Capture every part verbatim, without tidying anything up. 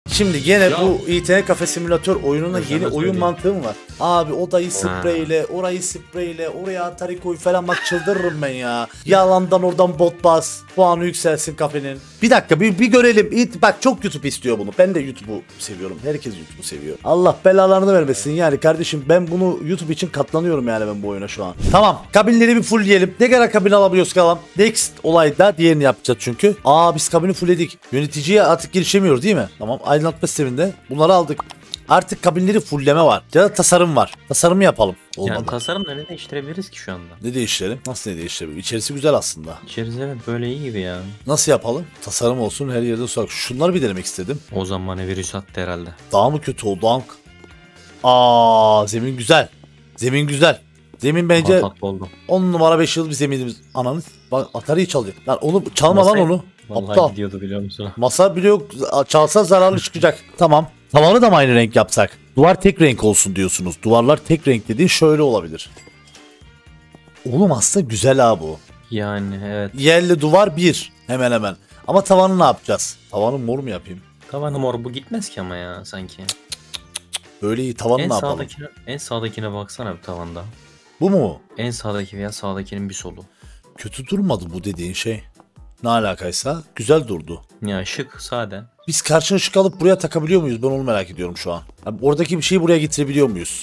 Şimdi gene ya. Bu internet kafe simülatör oyununa yeni oyun söyleyeyim. Mantığı mı var? Abi odayı spreyle, orayı spreyle, oraya Atari koy falan, bak çıldırırım ben ya. Yalandan oradan bot bas, puanı yükselsin kafenin. Bir dakika bir, bir görelim. Bak çok YouTube istiyor bunu. Ben de YouTube'u seviyorum. Herkes YouTube'u seviyor. Allah belalarını vermesin yani kardeşim. Ben bunu YouTube için katlanıyorum yani ben bu oyuna şu an. Tamam, kabinleri bir fullleyelim. Ne kadar kabin alabiliyoruz kalan? Next olayda diğerini yapacağız çünkü. Aa biz kabini fullledik. Yöneticiye artık girişemiyoruz değil mi? Tamam, aydınlatma sisteminde bunları aldık. Artık kabinleri fullleme var. Ya da tasarım var. Tasarımı yapalım. Olmadı. Yani tasarımda ne değiştirebiliriz ki şu anda? Ne değiştirelim? Nasıl ne değiştirebiliriz? İçerisi güzel aslında. İçerisi evet böyle iyi gibi ya. Nasıl yapalım? Tasarım olsun, her yerde sorak. Şunları bir denemek istedim. O zaman virüs attı herhalde. Daha mı kötü oldu Ank? Aa, zemin güzel. Zemin güzel. Zemin bence on numara beş yıl bir zeminimiz. Ananı bak, Atari'yi çalıyor. Lan onu çalma lan onu. Vallahi aptal. Gidiyordu biliyor musun? Masa biliyor, çalsa zararlı çıkacak. Tamam. Tavanı da mı aynı renk yapsak? Duvar tek renk olsun diyorsunuz. Duvarlar tek renk dediğin şöyle olabilir. Oğlum aslında güzel ha bu. Yani evet. Yerli duvar bir hemen hemen. Ama tavanı ne yapacağız? Tavanı mor mu yapayım? Tavanı mor bu gitmez ki ama ya sanki. Böyle iyi, tavanı en ne yapalım? Sağdakine, en sağdakine baksana bir tavanda. Bu mu? En sağdaki veya sağdakinin bir solu. Kötü durmadı bu dediğin şey. Ne alakaysa güzel durdu. Ya şık, sade. Biz karşı ışık alıp buraya takabiliyor muyuz? Ben onu merak ediyorum şu an. Yani oradaki bir şeyi buraya getirebiliyor muyuz?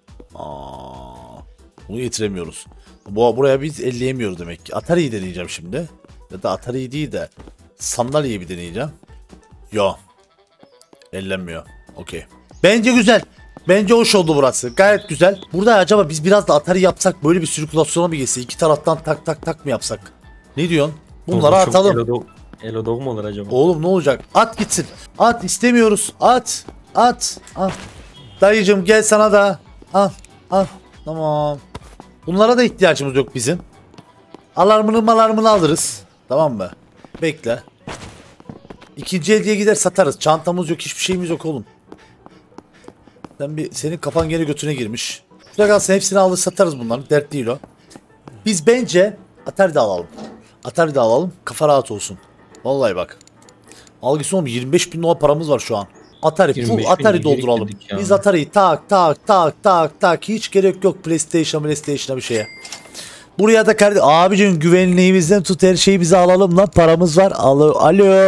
Aa, bunu getiremiyoruz. Bu buraya biz elleyemiyoruz demek ki. Atari'yi deneyeceğim şimdi. Ya da Atari'yi değil de sandalyeyi bir deneyeceğim. Yo. Ellenmiyor. Okey. Bence güzel. Bence hoş oldu burası. Gayet güzel. Burada acaba biz biraz da Atari yapsak, böyle bir sirkülasyona mı geçse? İki taraftan tak tak tak mı yapsak? Ne diyorsun? Bunları Oğlum, atalım. Elodog, Elodog mu olur acaba? Oğlum ne olacak? At gitsin. At istemiyoruz. At. At. Al. Dayıcım gel sana da. Al. Al. Tamam. Bunlara da ihtiyacımız yok bizim. Alarmını malarmını alırız. Tamam mı? Bekle. İkinci el diye gider satarız. Çantamız yok, hiçbir şeyimiz yok oğlum. Sen bir, senin kafan gene götüne girmiş. Şurada kalsın, hepsini alır satarız bunların. Dert değil o. Biz bence Atari de alalım. Atari de alalım. Kafa rahat olsun. Vallahi bak. Algısı oğlum, yirmi beş bin dolar paramız var şu an. Atari full Atari dolduralım. Biz Atari'yi tak tak tak tak tak, hiç gerek yok PlayStation PlayStation'a bir şeye. Buraya da kardeşim abicim güvenliğimizden tut, her şeyi bize alalım lan, paramız var. Alo. Alo.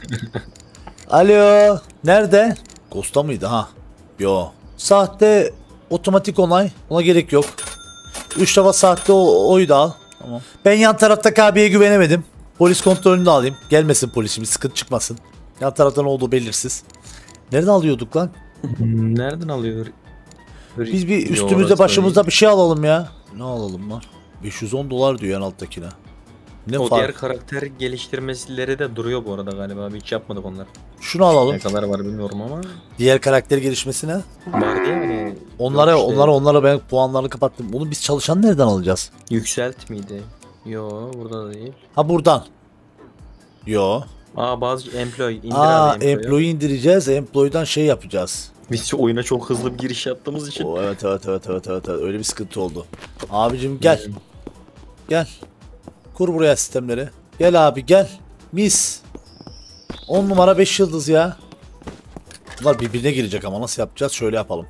Alo. Nerede? Costa mıydı ha? Yo. Sahte otomatik onay. Ona gerek yok. Üç defa sahte o, oyu da al. Tamam. Ben yan taraftaki abiye güvenemedim. Polis kontrolünü de alayım. Gelmesin polisimiz, sıkıntı çıkmasın. Yan taraftan olduğu belirsiz. Nereden alıyorduk lan? Nereden alıyor? Biz bir üstümüzde başımızda bir şey alalım ya. Ne alalım lan? beş yüz on dolar diyor en alttakine. Ne o fark? Diğer karakter geliştirmeleri de duruyor bu arada galiba. Hiç yapmadık onlar. Şunu alalım. Ne kadar var bilmiyorum ama. Diğer karakter gelişmesine. Var diye hani. Onlara işte. onlara onlara ben puanlarını kapattım. Bunu biz çalışan nereden alacağız? Yükselt miydi? Yo burada da değil. Ha buradan. Yo. Aa bazı employee indir Aa abi employee indireceğiz. Employee'dan şey yapacağız. Biz oyuna çok hızlı bir giriş yaptığımız için. Oo, evet, evet evet evet evet evet öyle bir sıkıntı oldu. Abicim gel. Hmm. Gel. Kur buraya sistemleri. Gel abi gel. Mis. on numara beş yıldız ya. Bunlar birbirine girecek ama nasıl yapacağız? Şöyle yapalım.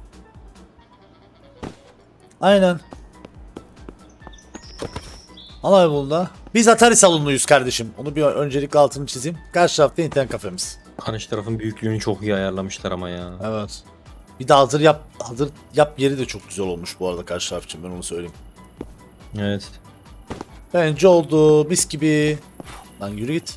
Aynen. Al abi bunu da. Biz Atari salonluyuz kardeşim. Onu bir öncelikle altını çizeyim. Karşı tarafta internet kafemiz. Karşı tarafın büyüklüğünü çok iyi ayarlamışlar ama ya. Evet. Bir de hazır yap hazır yap yeri de çok güzel olmuş bu arada karşı taraf için, ben onu söyleyeyim. Evet. Bence oldu mis gibi. Lan yürü git.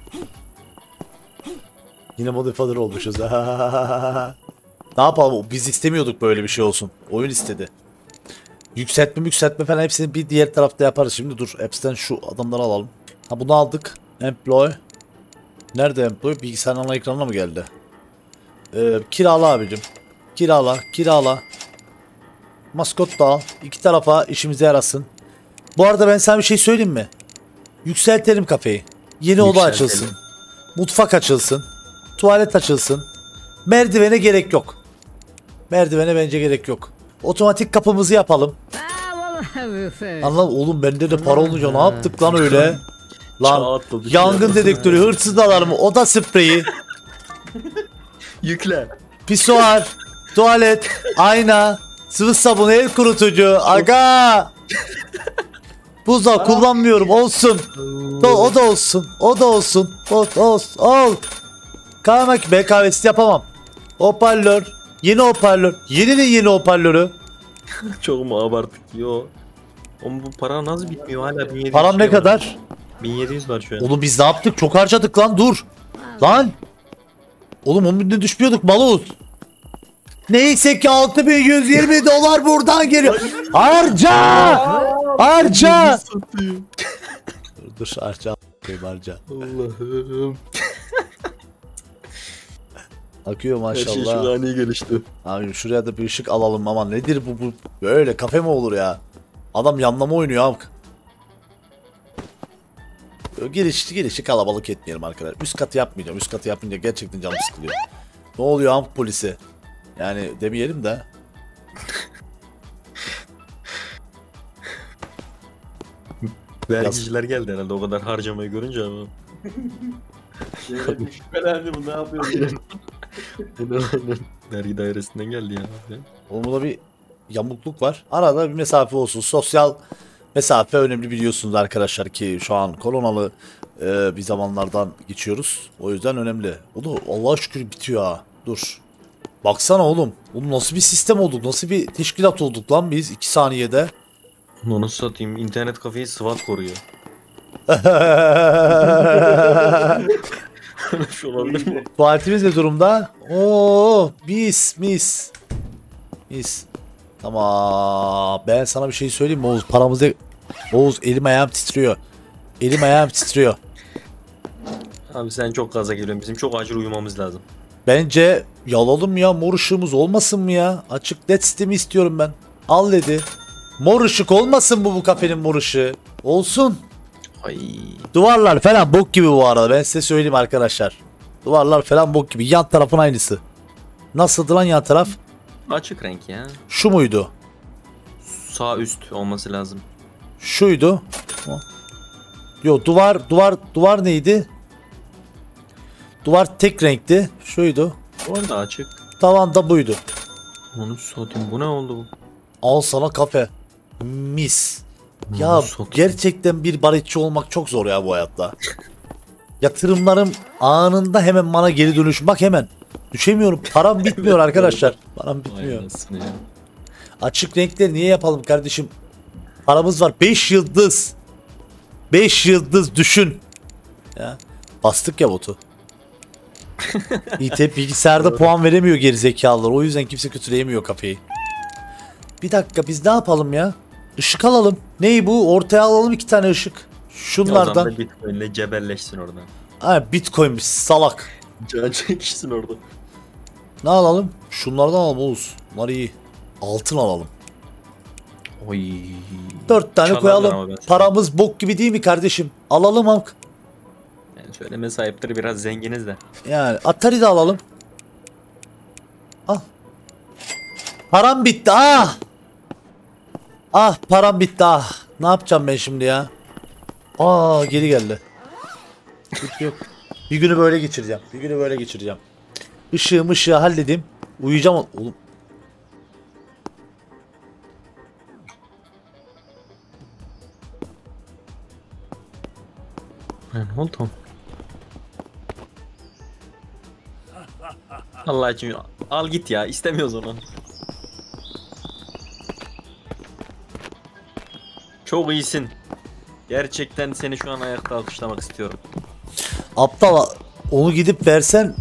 Yine modifier olmuşuz. Ne yapalım? Biz istemiyorduk böyle bir şey olsun. Oyun istedi. Yükseltme yükseltme falan hepsini bir diğer tarafta yaparız. Şimdi dur. Apps'ten şu adamları alalım. Ha bunu aldık. Employ. Nerede employ? Bilgisayarın ana ekranına mı geldi? Ee, kirala abicim. Kirala. Kirala. Maskot da al. İki tarafa işimize yarasın. Bu arada ben sana bir şey söyleyeyim mi? Yükseltelim kafeyi. Yeni oda açılsın. Mutfak açılsın. Tuvalet açılsın. Merdivene gerek yok. Merdivene bence gerek yok. Otomatik kapımızı yapalım. Anladın oğlum, bende de para olunca ne yaptık lan öyle? Lan yangın dedektörü, hırsız alarmı, oda spreyi. Yükle. Pisuar, tuvalet, ayna, sıvı sabun, el kurutucu. Aga. Buzdolabı kullanmıyorum. Olsun. O, o da olsun. O da olsun. O, olsun. Ol. Kahve, be kahvesi yapamam. Hoparlör. Yeni hoparlör. Yeninin yeni hoparlörü. Çok mu abarttık? Yo. Oğlum bu para nasıl bitmiyor hala bin yedi yüz Param ne şey var. kadar? bin yedi yüz var şu an. Oğlum biz ne yaptık? Çok harcadık lan, dur. Lan. Oğlum on binde düşmüyorduk Maluz. Neyse ki altı bin yüz yirmi dolar buradan geliyor. Harca! Harca! dur, dur harca. Harca. Allah'ım. Akıyor Her şey şu maşallah. an iyi gelişti. Abi şuraya da bir ışık alalım ama nedir bu, bu böyle kafe mi olur ya? Adam yanlama oynuyor abi. Girişi girişi kalabalık etmeyelim arkadaşlar. Üst katı yapmayacağım. Üst katı yapınca gerçekten canım sıkılıyor. Ne oluyor amk polisi? Yani demeyelim de. Vergiciler geldi herhalde o kadar harcamayı görünce ama. Şüphelendi bu, ne yapıyor? Aynen aynen. Vergi dairesinden geldi ya. Oğlum burada bir yamukluk var. Arada bir mesafe olsun. Sosyal mesafe önemli biliyorsunuz arkadaşlar ki şu an koronalı e, bir zamanlardan geçiyoruz. O yüzden önemli. O da Allah'a şükür bitiyor ha. Dur. Baksana oğlum. Oğlum nasıl bir sistem olduk? Nasıl bir teşkilat olduk lan biz iki saniyede? Onu satayım. İnternet kafeyi SWAT koruyor. Şu olabilir mi? Tuvaletimiz ne durumda? Oo, mis mis. Mis. Tamam. Ben sana bir şey söyleyeyim mi Oğuz? Paramızda... Oğuz elim ayağım titriyor. Elim ayağım titriyor. Abi sen çok gaza geliyorsun. Bizim çok acil uyumamız lazım. Bence yalalım ya, mor ışığımız olmasın mı ya? Açık led sistemi istiyorum ben. Al dedi. Mor ışık olmasın bu bu kafenin mor ışığı. Olsun. Ay. Duvarlar falan bok gibi bu arada, ben size söyleyeyim arkadaşlar. Duvarlar falan bok gibi. Yan tarafın aynısı. Nasıldı lan yan taraf? Açık renk ya. Şu muydu? Sağ üst olması lazım. Şuydu. Yo, duvar duvar duvar neydi? Duvar tek renkti. Şuydu. Orada açık. Tavan da buydu. Onu satayım. Bu ne oldu bu? Al sana kafe. Mis. Ya Onu satayım. gerçekten bir baritçi olmak çok zor ya bu hayatta. Yatırımlarım anında hemen bana geri dönüş. Bak hemen. Düşemiyorum. Param bitmiyor arkadaşlar. Param bitmiyor. Vay anasını ya. Açık renkleri niye yapalım kardeşim? Paramız var. beş yıldız. beş yıldız düşün. Ya. Bastık ya botu. İ T bilgisayarda puan veremiyor gerizekalılar. O yüzden kimse kötüleyemiyor kafeyi. Bir dakika biz ne yapalım ya? Işık alalım. Ney bu? Ortaya alalım iki tane ışık. O Şunlardan. zaman da Bitcoin'le cebelleşsin orada. Ha, Bitcoin'miş salak. Can çekişsin orada. Ne alalım? Şunlardan alalım Oğuz. Bunlar iyi. Altın alalım. Oy. Dört tane Çalarlar ama koyalım. ben- Paramız bok gibi değil mi kardeşim? Alalım amk. Yani söyleme sahipleri biraz zenginiz de. Yani Atari de alalım. Al. Param bitti ah. Ah param bitti ah. Ne yapacağım ben şimdi ya? Aa geri geldi. Yok, yok. Bir günü böyle geçireceğim. Bir günü böyle geçireceğim. Işığı mışığı halledeyim. Uyuyacağım oğlum. Yani oldu tamam. Allah için al git ya, istemiyoruz onu. Çok iyisin. Gerçekten seni şu an ayakta alkışlamak istiyorum. Aptal onu gidip versen.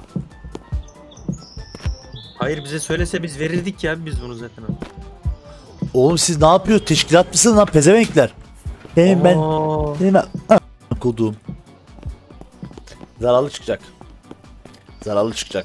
Hayır bize söylese biz verirdik ya biz bunu zaten. Oğlum siz ne yapıyor? Teşkilat mısınız lan pezevenkler? Benim ben. Aa. Benim ben. Ah, kodum. Zararlı çıkacak. Zararlı çıkacak.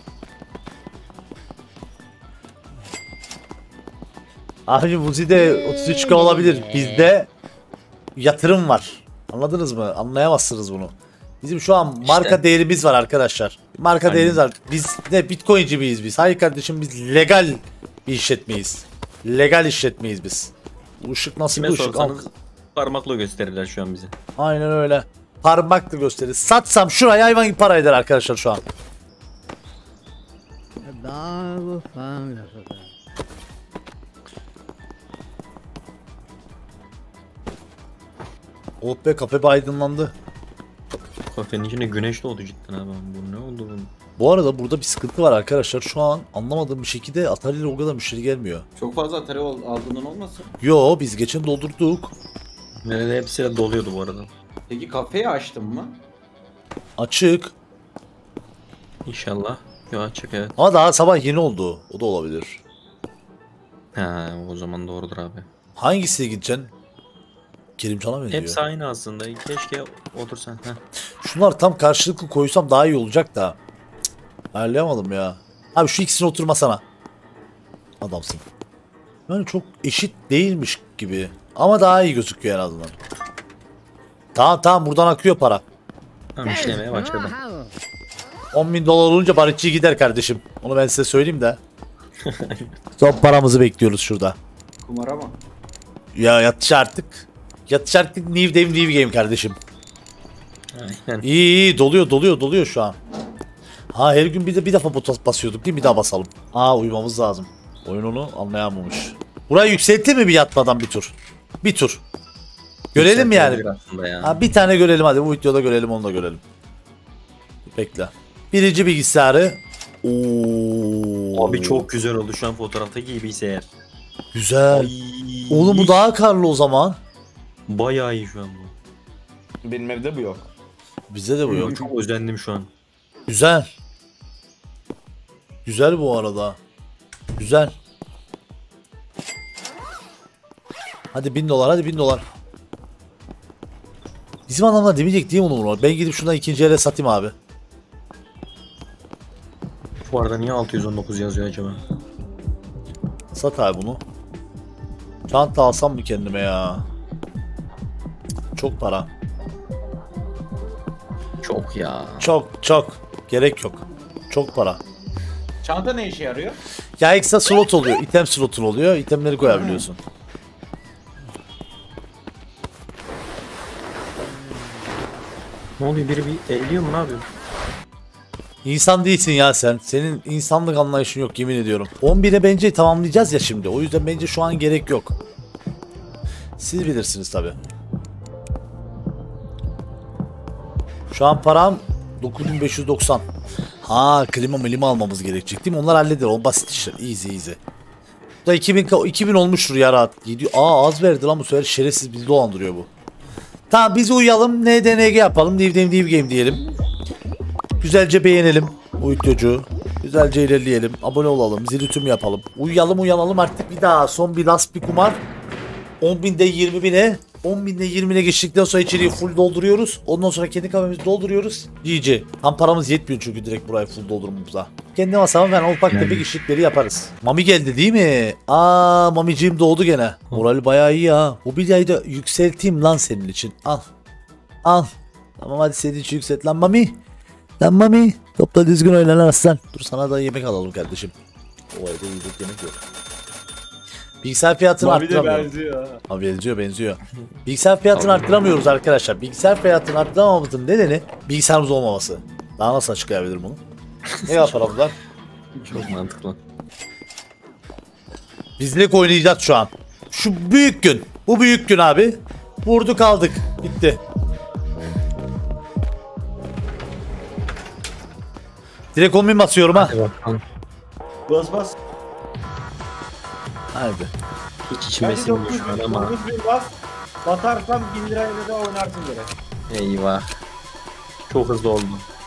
Abi Vuzi'de otuz üç K olabilir. Bizde yatırım var. Anladınız mı? Anlayamazsınız bunu. Bizim şu an marka İşte. değerimiz var arkadaşlar. Marka Aynen. değerimiz var. Biz ne Bitcoin'ci miyiz biz? Hayır kardeşim biz legal bir işletmeyiz. Legal işletmeyiz biz. Bu ışık nasıl Kime bir ışık? sorsanız parmakla gösterirler şu an bize. Aynen öyle. Parmakla gösterir. Satsam şuraya hayvan gibi para eder arkadaşlar şu an. Oh be, kafe bir aydınlandı. Kafenin içinde güneş doğdu cidden abi. Bu ne oldu bunun? Bu arada burada bir sıkıntı var arkadaşlar. Şu an anlamadığım bir şekilde Atari'yle o kadar müşteri gelmiyor. Çok fazla Atari ol- aldığından olmasın? Yo, biz geçen doldurduk. Nerede hepsi de doluyordu bu arada. Peki kafeyi açtın mı? Açık. İnşallah. Yo açık evet. Ama daha sabah yeni oldu. O da olabilir. Ha o zaman doğrudur abi. Hangisiyle gideceksin? Kerimcan'a benziyor. Hepsi aynı aslında. Keşke otursan. Heh. Şunlar tam karşılıklı koysam daha iyi olacak da. Cık, ayarlayamadım ya. Abi şu ikisini oturmasana. Adamsın. Yani çok eşit değilmiş gibi. Ama daha iyi gözüküyor en azından. Tamam tamam, buradan akıyor para. Tamam işlemeye başladım. on bin dolar olunca barışçı gider kardeşim. Onu ben size söyleyeyim de. Son paramızı bekliyoruz şurada. Kumara mı? Ya yatış artık. Yatış artık, new game new game kardeşim. Aynen. İyi iyi, doluyor doluyor doluyor şu an. Ha, her gün bir de bir defa bot basıyorduk değil mi? Bir daha basalım. Aa, uyumamız lazım. Oyun onu anlayamamış. Burayı yükseltti mi bir yatmadan bir tur? Bir tur. Görelim mi yani? Aslında ya. Ha, bir tane görelim hadi, bu videoda görelim, onu da görelim. Bekle. Birinci bilgisayarı. Oo. Abi çok güzel oldu şu an fotoğraftaki gibiyse eğer. güzel. Ay, Oğlum bu daha karlı o zaman. bayağı iyi şu an bu. Benim evde bu yok. Bizde de bu yok. Çok özendim şu an. Güzel. Güzel bu arada. Güzel. Hadi bin dolar, hadi bin dolar. Bizim adamlar demeyecek değil mi onu? Ben gidip şundan ikinci ele satayım abi. Bu arada niye altı yüz on dokuz yazıyor acaba? Sat abi bunu. Çanta alsam mı kendime ya? Çok para. Çok ya. Çok çok. Gerek yok. Çok para. Çanta ne işe yarıyor? Ya ekstra slot oluyor. İtem slotun oluyor. İtemleri koyabiliyorsun. Ne oluyor, biri bir elliyor mu, ne yapıyor? İnsan değilsin ya sen. Senin insanlık anlayışın yok, yemin ediyorum. on bire bence tamamlayacağız ya şimdi. O yüzden bence şu an gerek yok. Siz bilirsiniz tabi. Şu an param dokuz bin beş yüz doksan. Ha, klima milima almamız gerekecek değil mi? Onlar halleder. O basit işler. Easy easy. Bu da iki bin, iki bin olmuştur ya rahat. Gidiyor. Aa, az verdi lan bu sefer, şerefsiz bizi dolandırıyor bu. Tamam, biz uyuyalım. N D N G yapalım. Div div div game diyelim. Güzelce beğenelim bu videocu. Güzelce ilerleyelim. Abone olalım. Zili tüm yapalım. Uyuyalım uyanalım artık bir daha. Son bir last bir kumar. on binde yirmi bine. on binde yirmine geçtikten sonra içeriği full dolduruyoruz. Ondan sonra kendi kafemizi dolduruyoruz. G G. Tam paramız yetmiyor çünkü direkt burayı full doldurmamıza. Kendi masamı ben ufak tefek işlikleri yaparız. Mami geldi değil mi? Aa, Mamiciğim doğdu gene. Morali bayağı iyi ha. Bu bilyayı da yükselteyim lan senin için. Al. Al. Tamam hadi senin için yükselt lan Mami. Lan Mami. Topla düzgün oyna lan aslan. Dur sana da yemek alalım kardeşim. O evde yiyecek yemek yok. Bilgisayar fiyatını Mavi de arttıramıyorum. benziyor ha. Abi benziyor benziyor. Bilgisayar fiyatını arttıramıyoruz arkadaşlar. Bilgisayar fiyatını arttıramamızın nedeni bilgisayarımız olmaması. Daha nasıl açıklayabilirim bunu? Ne yapalım lan? Çok mantıklı. Biz direkt oynayacağız şu an. Şu büyük gün. Bu büyük gün abi. Vurduk aldık. Bitti. Direkt on bin basıyorum ha. Bas bas. Haydi. Hiç içime Bence sinmiyor dokuz şu an bin, ama. dokuz bin bas. Batarsan bin lirayla da oynarsın direkt. Eyvah. Çok hızlı oldu.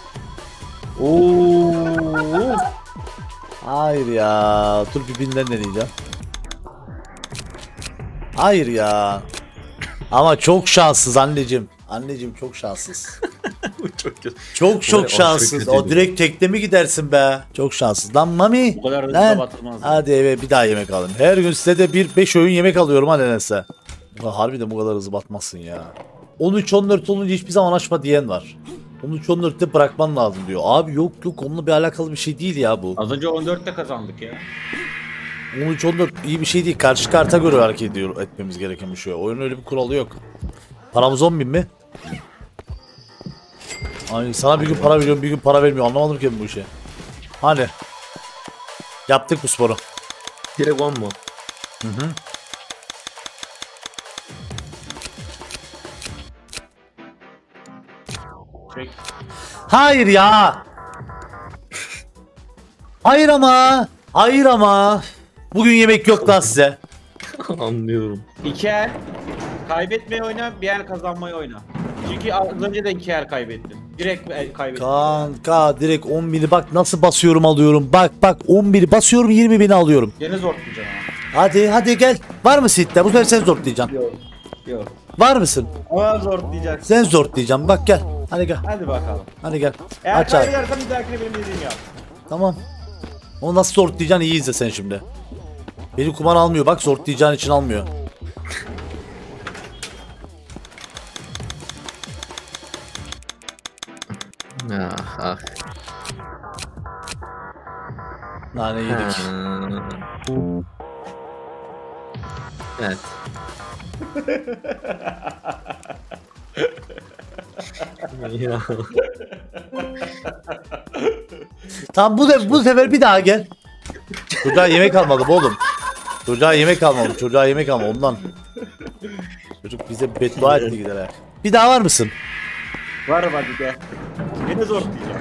Oo. Hayır ya. Dur bir binden deneyeceğim. Hayır ya. Ama çok şanssız anneciğim. Anneciğim çok şanssız. Bu çok kötü. Çok çok Aşırı şanssız. kötüydü. O direkt tekte mi gidersin be? Çok şanssız. Lan Mami. Bu kadar hızlı Lan. da batırmaz. Hadi eve bir daha yemek alın. Her gün size de bir beş öğün yemek alıyorum ha nedense. Ulan harbiden bu kadar hızlı batmazsın ya. on üç on dört olunca hiçbir zaman açma diyen var. on üç on dörtte bırakman lazım diyor. Abi yok yok, onunla bir alakalı bir şey değil ya bu. Az önce on dörtte kazandık ya. on üç on dört iyi bir şey değil. Karşı karta göre hareket ediyor, etmemiz gereken bir şey. Oyunun öyle bir kuralı yok. Paramız on bin mi? Ay, sana bir gün para veriyorum, bir gün para vermiyor. Anlamadım ki bu işi. Hani? Yaptık bu sporu. Direkt on mu? Hı hı. Çek. Hayır ya. Hayır ama. Hayır ama. Bugün yemek yok lan size. Anlıyorum. İki el kaybetmeyi oyna, bir el kazanmayı oyna. Çünkü az önce de iki el kaybettin. Direkt el kaybettin. Kanka direkt on bini bak nasıl basıyorum alıyorum. Bak bak on bini basıyorum yirmi bini alıyorum. Gene zorlayacağım ha. Hadi hadi gel. Var mı sitte? Bu sefer sen zorlayacaksın. Yok. Yok. Var mısın? Ama zorlayacaksın. Sen zorlayacaksın. Bak gel. Hadi gel. Hadi bakalım. Hadi gel. Eğer Aç abi. kaybedersen bir dahakine benim dediğimi yap. Tamam. Onu nasıl zorlayacaksın iyi izle sen şimdi. Beni kumar almıyor bak zorlayacağın için almıyor. Ah ah. Nane yedik. Ha. Evet. Ya. Tamam bu, de, bu sefer bir daha gel. Çocuğa yemek almadım oğlum. Çocuğa yemek almadım. Çocuğa yemek almadım ondan. Çocuk bize beddua etti gider ha. Bir daha var mısın? Varım hadi de. Gene zorlayacağım.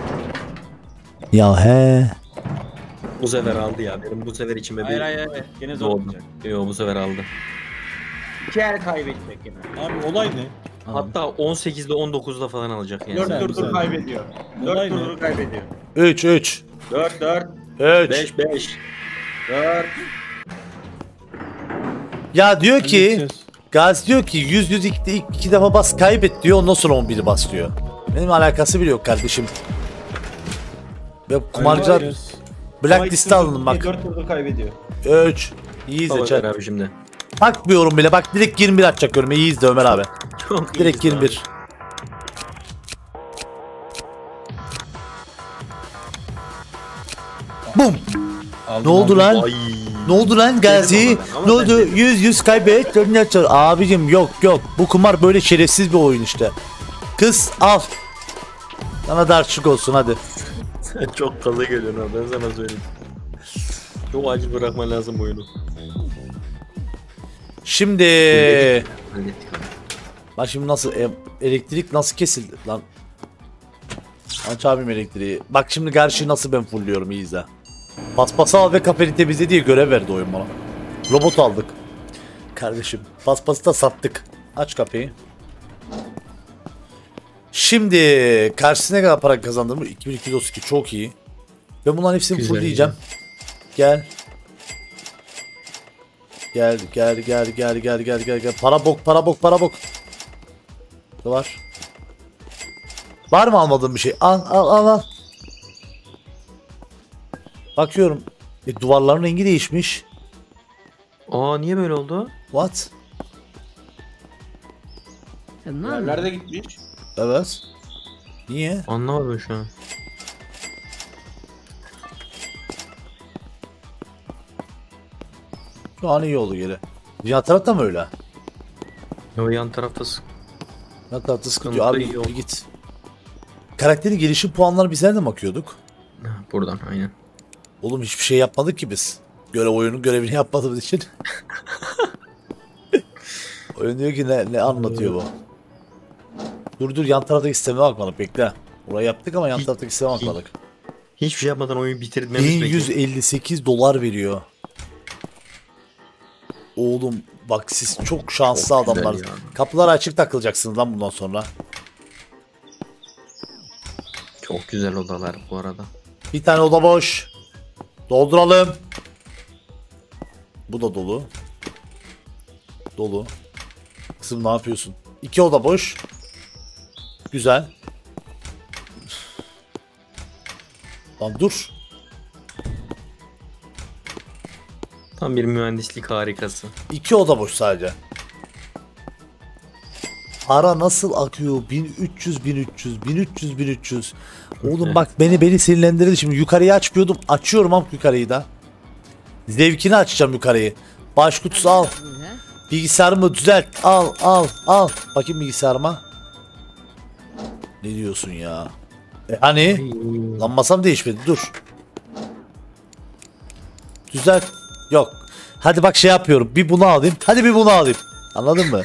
Ya he. Bu sefer aldı ya. Benim bu sefer içime Hayır bir hayır hayır. Gene doğdu. zorlayacak. Yo bu sefer aldı. İki el kaybetmek yine. Abi olay ne? Hatta on sekizde on dokuzda falan alacak yani. Dört Güzel, turdur güzel. kaybediyor. Olay Dört ne? turdur kaybediyor. üç üç. Dört dört. üç. beş beş. Dört. Ya diyor ki Halledeceğiz. Gazi diyor ki yüz yüz ilk, ilk iki defa bas kaybet diyor ondan sonra on biri bas diyor. Benim alakası bile yok kardeşim. Ve kumarcılar Halledeceğiz. blacklist'e alındım bak. Dört turdur kaybediyor. üç. İyi izle Tamam chat. abi şimdi. Bakmıyorum bile bak direkt yirmi bir atacak görme iyi izle Ömer abi. Çok Direkt iyiyiz yirmi bir. Bum. Aldım, Ne oldu aldım. lan? Ay. Ne oldu lan Gazi? Dedim ama ben, Ne ama oldu? ben dedim. yüz yüz kaybet. dördüncü açar. Abicim yok yok. Bu kumar böyle şerefsiz bir oyun işte. Kız al. Sana da açık olsun hadi. Sen çok kaza geliyorsun abi ben sana söyleyeyim. Çok acil bırakman lazım bu oyunu. Şimdi Hallettik abi. bak şimdi nasıl e, elektrik nasıl kesildi lan? Aç abim elektriği. Bak şimdi karşıyı nasıl ben fullüyorum iyi izle. Paspası al ve kafeni temizle diye görev verdi oyun bana. Robot aldık. Kardeşim paspası da sattık. Aç kapıyı. Şimdi karşısına ne kadar para kazandığımı iki bin iki yüz otuz iki çok iyi. Ben bunların hepsini Güzel, fullleyeceğim. Gel. Gel gel gel gel gel gel gel gel. Para bok para bok para bok. Ne var? Var mı almadığım bir şey? Al al al al. Bakıyorum. E, duvarların rengi değişmiş. Aa niye böyle oldu? What? Yerler de gitmiş. Evet. Niye? Anlamadım şu an. Şu an iyi oldu geri. Diğer tarafta mı öyle? Yo yan tarafta sık. Ne tarafta sıkıntı Sıkıntı yok. Abi yok. bir git. Karakterin gelişim puanları biz nereden bakıyorduk? Ha, buradan aynen. Oğlum hiçbir şey yapmadık ki biz. Görev oyunun görevini yapmadığımız için. Oyun diyor ki ne, ne anlatıyor bu? Dur dur yan taraftaki sisteme bakmadık bekle. Orayı yaptık ama yan Hi- taraftaki sisteme hi- bakmadık. Hiçbir şey yapmadan oyunu bitirmemiz bin peki. yüz elli sekiz dolar veriyor. Oğlum bak siz çok şanslı Çok güzel adamlar. ya. Kapılar açık takılacaksınız lan bundan sonra. Çok güzel odalar bu arada. Bir tane oda boş. Dolduralım. Bu da dolu. Dolu. Kızım ne yapıyorsun? İki oda boş. Güzel. Lan dur. Tam bir mühendislik harikası. İki oda boş sadece. Para nasıl akıyor? bin üç yüz bin üç yüz bin üç yüz bin üç yüz. Oğlum bak beni beni sinirlendirdi şimdi. Yukarıyı açmıyordum. Açıyorum am yukarıyı da. Zevkini açacağım yukarıyı. Baş kutusu al. Bilgisayarımı düzelt. Al al al. Bakayım bilgisayarıma. Ne diyorsun ya? E hani? Lan masam değişmedi dur. Düzelt. Yok. Hadi bak şey yapıyorum. Bir bunu alayım. Hadi bir bunu alayım. Anladın mı?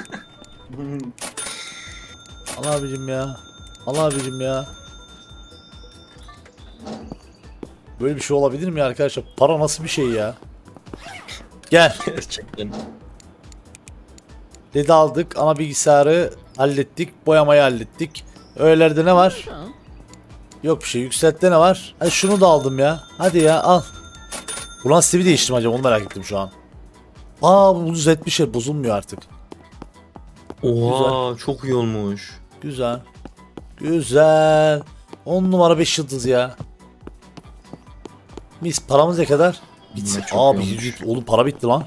Al abicim ya. Al abicim ya. Böyle bir şey olabilir mi ya arkadaşlar? Para nasıl bir şey ya? Gel. Gerçekten. L E D aldık. Ana bilgisayarı hallettik. Boyamayı hallettik. Öğelerde ne var? Yok bir şey. Yükseltte ne var? Hadi şunu da aldım ya. Hadi ya al. Ulan Steve'i değiştirdim acaba, onu merak ettim şu an. Aa bu düzeltmiş ya, bozulmuyor artık. Oha çok iyi olmuş. Güzel. Güzel. on numara beş yıldız ya. Mis, paramız ne kadar? Bitsin. Çok Abi iyi olmuş. git- oğlum para bitti lan.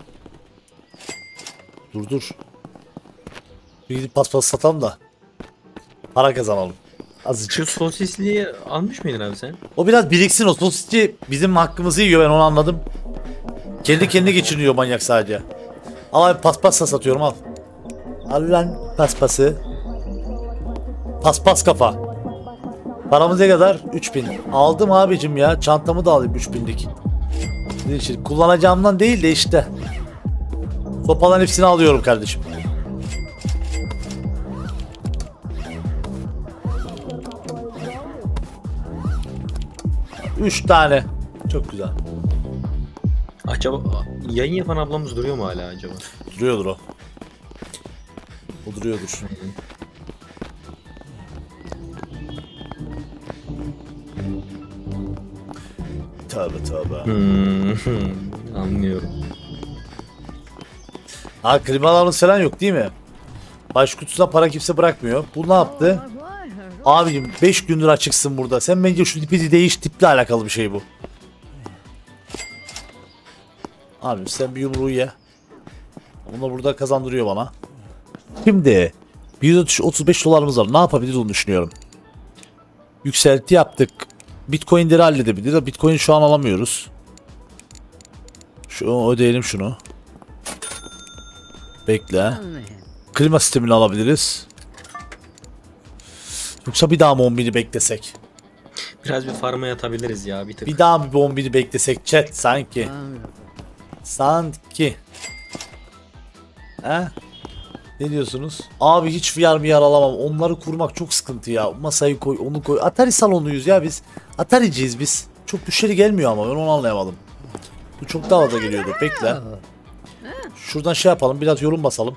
Dur dur. Bir gidip paspas satalım da para kazanalım. Azıcık. Şu sosisliği almış mıydın abi sen? O biraz biriksin, o sosisçi bizim hakkımızı yiyor, ben onu anladım. Kendi kendine geçiniyor manyak sadece. Al abi, paspas da satıyorum, al. Al lan paspası. Paspas kafa. Paramız ne kadar? üç bin. Aldım abicim ya, çantamı da alayım üç binlik. Şimdi kullanacağımdan değil de işte. Sopaların hepsini alıyorum kardeşim. Üç tane. Çok güzel. Acaba yayın yapan ablamız duruyor mu hala acaba? Duruyordur o. O duruyordur. Tövbe tövbe. Hmm, anlıyorum. Ha, klimalarımız falan yok değil mi? Baş kutusuna para kimse bırakmıyor. Bu ne yaptı? Abicim beş gündür açıksın burada. Sen bence şu tipi değiş, tiple alakalı bir şey bu. Abim sen bir yumruğu ye. Bunu burada kazandırıyor bana. Şimdi yüz otuz beş dolarımız var. Ne yapabiliriz onu düşünüyorum. Yükselti yaptık. Bitcoin'leri halledebiliriz. Bitcoin şu an alamıyoruz. Şu ödeyelim şunu. Bekle. Klima sistemini alabiliriz. Yoksa bir daha mı on bini beklesek? Biraz bir farma yatabiliriz ya bir tık. Bir daha bir on bini beklesek chat sanki. Sanki. He? Ne diyorsunuz? Abi hiç V R M R alamam. Onları kurmak çok sıkıntı ya. Masayı koy, onu koy. Atari salonuyuz ya biz. Atari'ciyiz biz. Çok müşteri gelmiyor ama ben onu anlayamadım. Bu çok daha fazla geliyordu. Bekle. Şuradan şey yapalım. Biraz yorum basalım.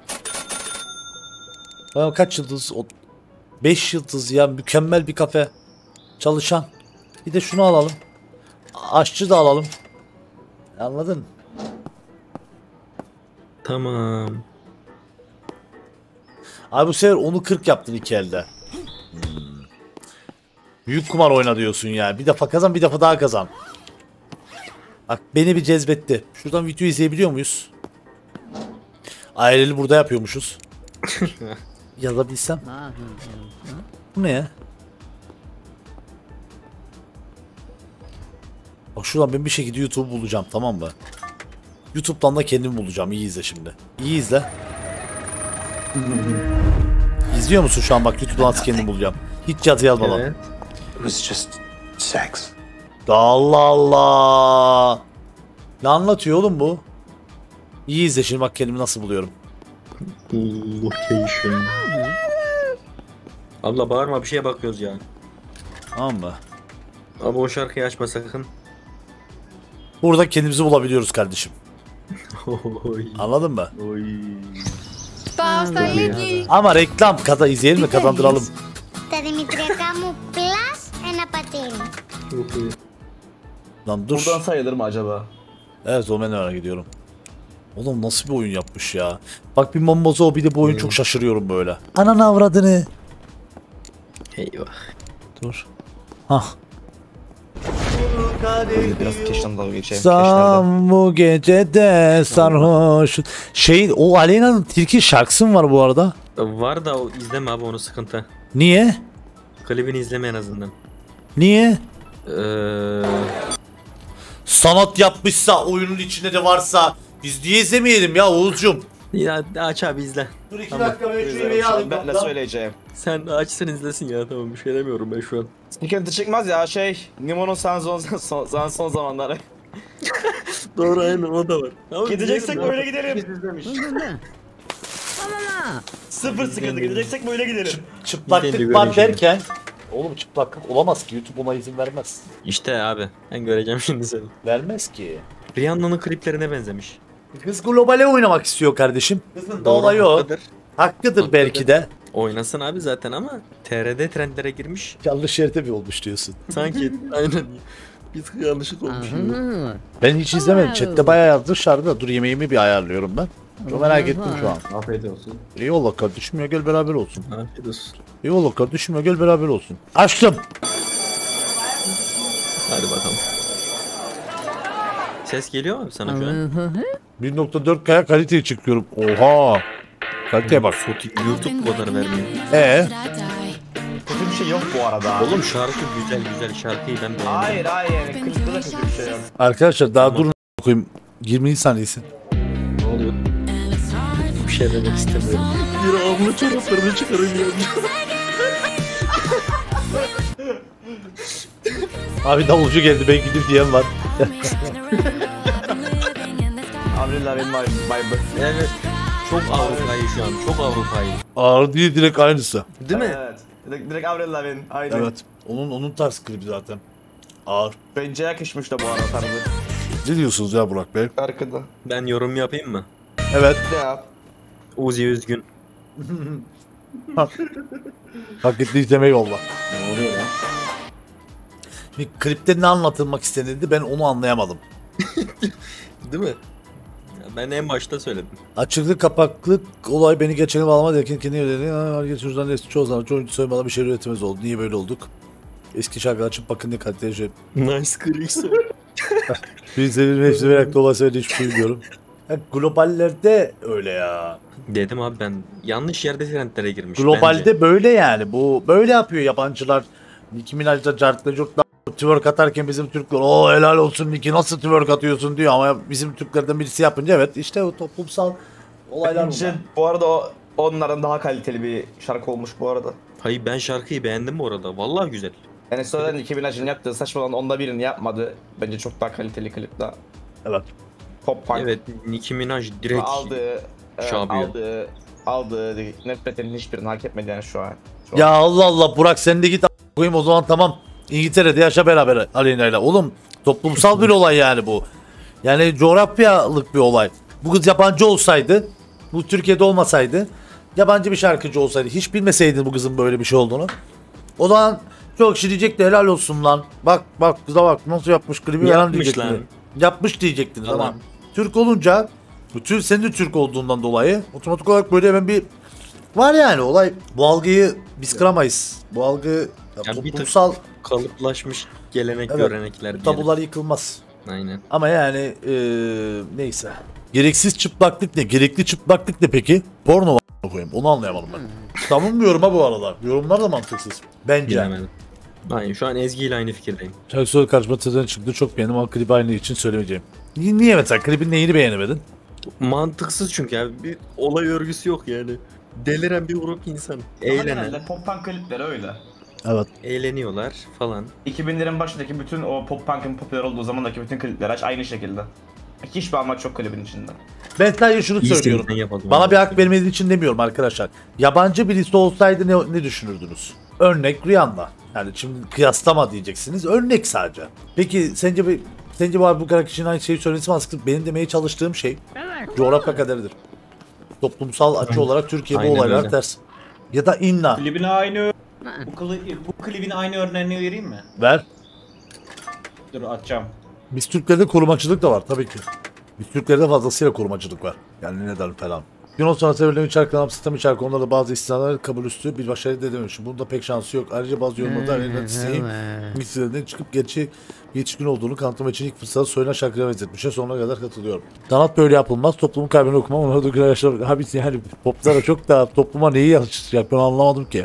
Bakalım kaç yıldız? beş yıldız ya. Mükemmel bir kafe. Çalışan. Bir de şunu alalım. Aşçı da alalım. Anladın? Tamam. Abi bu sefer onu kırk yaptın iki elde. Hmm. Büyük kumar oyna diyorsun ya. Bir defa kazan, bir defa daha kazan. Bak beni bir cezbetti. Şuradan video izleyebiliyor muyuz? Aileli burada yapıyormuşuz. Yazabilsem. Bu ne ya? Bak şuradan ben bir şekilde YouTube bulacağım, tamam mı? YouTube'dan da kendim bulacağım. İyi izle şimdi. İyi izle. İzliyor musun şu an? Bak YouTube'dan nasıl kendim bulacağım. Hiç yazı yazmadan. Evet. It was just sex. Allah Allah. Ne anlatıyor oğlum bu? İyi izle şimdi, bak kendimi nasıl buluyorum. Location. Abla bağırma, bir şeye bakıyoruz ya. Tamam mı? Abi o şarkıyı açma sakın. Burada kendimizi bulabiliyoruz kardeşim. Oy. Anladın mı? Oy. Πάω στα Lidl. Ama reklam kaza izleyelim mi, kazandıralım. Τα δημητριακά μου plus ένα πατίνι. Çok iyi. Lan dur. Buradan sayılır mı acaba? Evet, o ben merak gidiyorum. Oğlum nasıl bir oyun yapmış ya. Bak bir Mombozo, bir de bu oyun çok şaşırıyorum böyle. Ananı avradını. Eyvah. Dur. Hah. Biraz keşten dalga geçeyim. Sam bu gecede sarhoş. Şey, o Aleyna'nın Tilki şarkısı mı var bu arada? Var da o izleme abi, onu sıkıntı. Niye? Klibini izleme en azından. Niye? Eee... Sanat yapmışsa, oyunun içinde de varsa biz niye izlemeyelim ya Oğuzcum? Ya aç abi izle. Dur iki Tamam. dakika ben şu Güzel, yemeği şu an alayım. ben ne kaptan. söyleyeceğim? Sen açsın izlesin ya, tamam, bir şey demiyorum ben şu an. Sıkıntı çıkmaz ya şey. Nimon'un sen son, son, sen son zamanları. Doğru aynen o da var. Ama Gideceksek diyelim, böyle gidelim. Biz izlemiş. Sıfır sıkıntı. Gideceksek böyle gidelim. Gidelim, Çıplaklık var göreceğim. derken oğlum çıplaklık olamaz ki, YouTube ona izin vermez. İşte abi ben göreceğim şimdi seni. Vermez ki. Rihanna'nın kliplerine benzemiş. Kız globale oynamak istiyor kardeşim. Kızın da olayı o. haklıdır. Hakkıdır belki de. Oynasın abi zaten ama T R D trendlere girmiş. Yanlış yerde bir olmuş diyorsun. Sanki aynen. Bir tık yanlışlık olmuş. gibi. Ben hiç izlemedim. Chatte bayağı yazmışlardı da dur yemeğimi bir ayarlıyorum ben. Çok merak ettim şu an. Afiyet olsun. Eyvallah kardeşim ya, gel beraber olsun. Afiyet olsun. Eyvallah kardeşim ya, gel beraber olsun. Açtım. Hadi bakalım. Ses geliyor mu abi sana şu an? bir nokta dört K'ya kaliteye çıkıyorum. Oha. Kaliteye bak. YouTube bu kadar vermiyor. Ee? Kötü bir şey yok bu arada. Oğlum şarkı güzel güzel şarkıyı ben beğendim. Hayır hayır. Klipte de kötü bir şey yok. Arkadaşlar daha durun koyayım. yirmi saniyesi. Ne oluyor? Bir şey demek istemiyorum. Bir abla çoraplarını çıkarayım ya. Abi davulcu geldi, ben gidip diyen var. Avril Lavigne my, my birthday. Evet. Çok Avrupa'yı şu an. Çok Avrupa'yı. Ağır değil, direkt aynısı. Değil mi? Evet. Direkt, direkt Avril Lavigne. Aynen. Evet. Onun onun tarz klibi zaten. Ağır. Bence yakışmış da bu arada tarzı. Ne diyorsunuz ya Burak Bey? Arkada. Ben yorum yapayım mı? Evet. Ne yap? Uzi üzgün. Hak ettiği izleme yolla. Ne oluyor lan? Bir klipte ne anlatılmak istenildi, ben onu anlayamadım. Değil mi? Ya ben en başta söyledim. Açıklık kapaklık olay beni geçene bağlama derken kendi yönleri hareket yüzden eski çoğu zaman çoğu soymadan bir şey üretemez oldu. Niye böyle olduk? Eski şarkılar açıp bakın ne kaliteli şey. Nice Chris. Bir senin hepsi meraklı olan söylediği hiçbir şey bilmiyorum. Ya, globallerde öyle ya. Dedim abi ben yanlış yerde trendlere girmiş Globalde bence. böyle yani. Bu böyle yapıyor yabancılar. Nicki Minaj'da cartla curtla twerk atarken bizim Türkler o helal olsun Nicki nasıl twerk atıyorsun diyor ama bizim Türklerden birisi yapınca evet işte o toplumsal olaylar Bence bunlar. bu arada o onların daha kaliteli bir şarkı olmuş bu arada. Hayır ben şarkıyı beğendim bu arada. Vallahi güzel. Yani sonradan iki bin Minaj'ın yaptığı saçma olan onda birini yapmadı. Bence çok daha kaliteli klip daha. Evet. Pop punk. Evet Nicki Minaj direkt Aldığı, e, Şabiye. aldığı, aldığı nefretlerin hiçbirini hak etmedi yani şu an. Şu Ya an. Allah Allah Burak sen de git a- koyayım o zaman tamam. İngiltere'de yaşa beraber Aleyna'yla. Oğlum toplumsal bir olay yani bu. Yani coğrafyalık bir olay. Bu kız yabancı olsaydı, bu Türkiye'de olmasaydı, yabancı bir şarkıcı olsaydı, hiç bilmeseydin bu kızın böyle bir şey olduğunu. O zaman çok kişi diyecekti helal olsun lan. Bak bak kıza bak nasıl yapmış klibi falan Yapmış diyecektiniz. lan. Yapmış diyecektiniz Tamam. ama Türk olunca, bütün senin de Türk olduğundan dolayı otomatik olarak böyle hemen bir var yani olay. Bu algıyı biz kıramayız. Bu algı ya, Ya bir tık toplumsal kalıplaşmış gelenek Evet. görenekler diyelim. tabular yıkılmaz. Aynen. Ama yani eee, neyse. Gereksiz çıplaklık ne? Gerekli çıplaklık ne peki? Porno var koyayım. Onu anlayamadım ben. Savunmuyorum ha bu arada. Yorumlar da mantıksız. Bence. Bilemedim. Aynen şu an Ezgi ile aynı fikirdeyim. Şarkı söyle karşıma tezden çıktı. Çok beğendim ama klibi aynı için söylemeyeceğim. Ni- Niye mesela? Klibin neyini beğenemedin? Mantıksız çünkü abi bir olay örgüsü yok yani. Deliren bir grup insan. Ama Eğlenen, genelde pop punk klipleri öyle. Evet. eğleniyorlar falan. iki binlerin başındaki bütün o pop punk'ın popüler olduğu zamandaki bütün klipler aç aynı şekilde. Hiçbir amaç yok klibin içinde. Ben sadece şunu İyi söylüyorum. sen yapalım. Bana bir hak vermediği için demiyorum arkadaşlar. Yabancı birisi olsaydı ne, ne düşünürdünüz? Örnek Rihanna. Yani şimdi kıyaslama diyeceksiniz. Örnek sadece. Peki sence bir sence bu bu kadar kişinin aynı şeyi söylemesi mantıklı. Benim demeye çalıştığım şey coğrafya kaderidir. Toplumsal açı olarak Türkiye bu Aynen olaylar öyle. ters. Ya da inna. Klibin aynı bu, kli, bu klibin aynı örneğini vereyim mi? Ver. Dur atacağım. Biz Türklerde korumacılık da var tabii ki. Biz Türklerde fazlasıyla korumacılık var. Yani neden falan. Yunan sonrası verilen üç şarkı, sistem şarkı, onlarda bazı istisnalar kabul üstü bir başarı elde edememiş. Bunda pek şansı yok. Ayrıca bazı yorumlarda elinden isteğin listelerden çıkıp gerçi yetişkin olduğunu kanıtlamak için ilk fırsatı söylenen şarkıya benzetmişe sonuna kadar katılıyorum. Sanat böyle yapılmaz. Toplumun kalbini okumam. Onlara da güzel yaşlar. Abi yani poplara çok daha topluma neyi yapıyor ben anlamadım ki.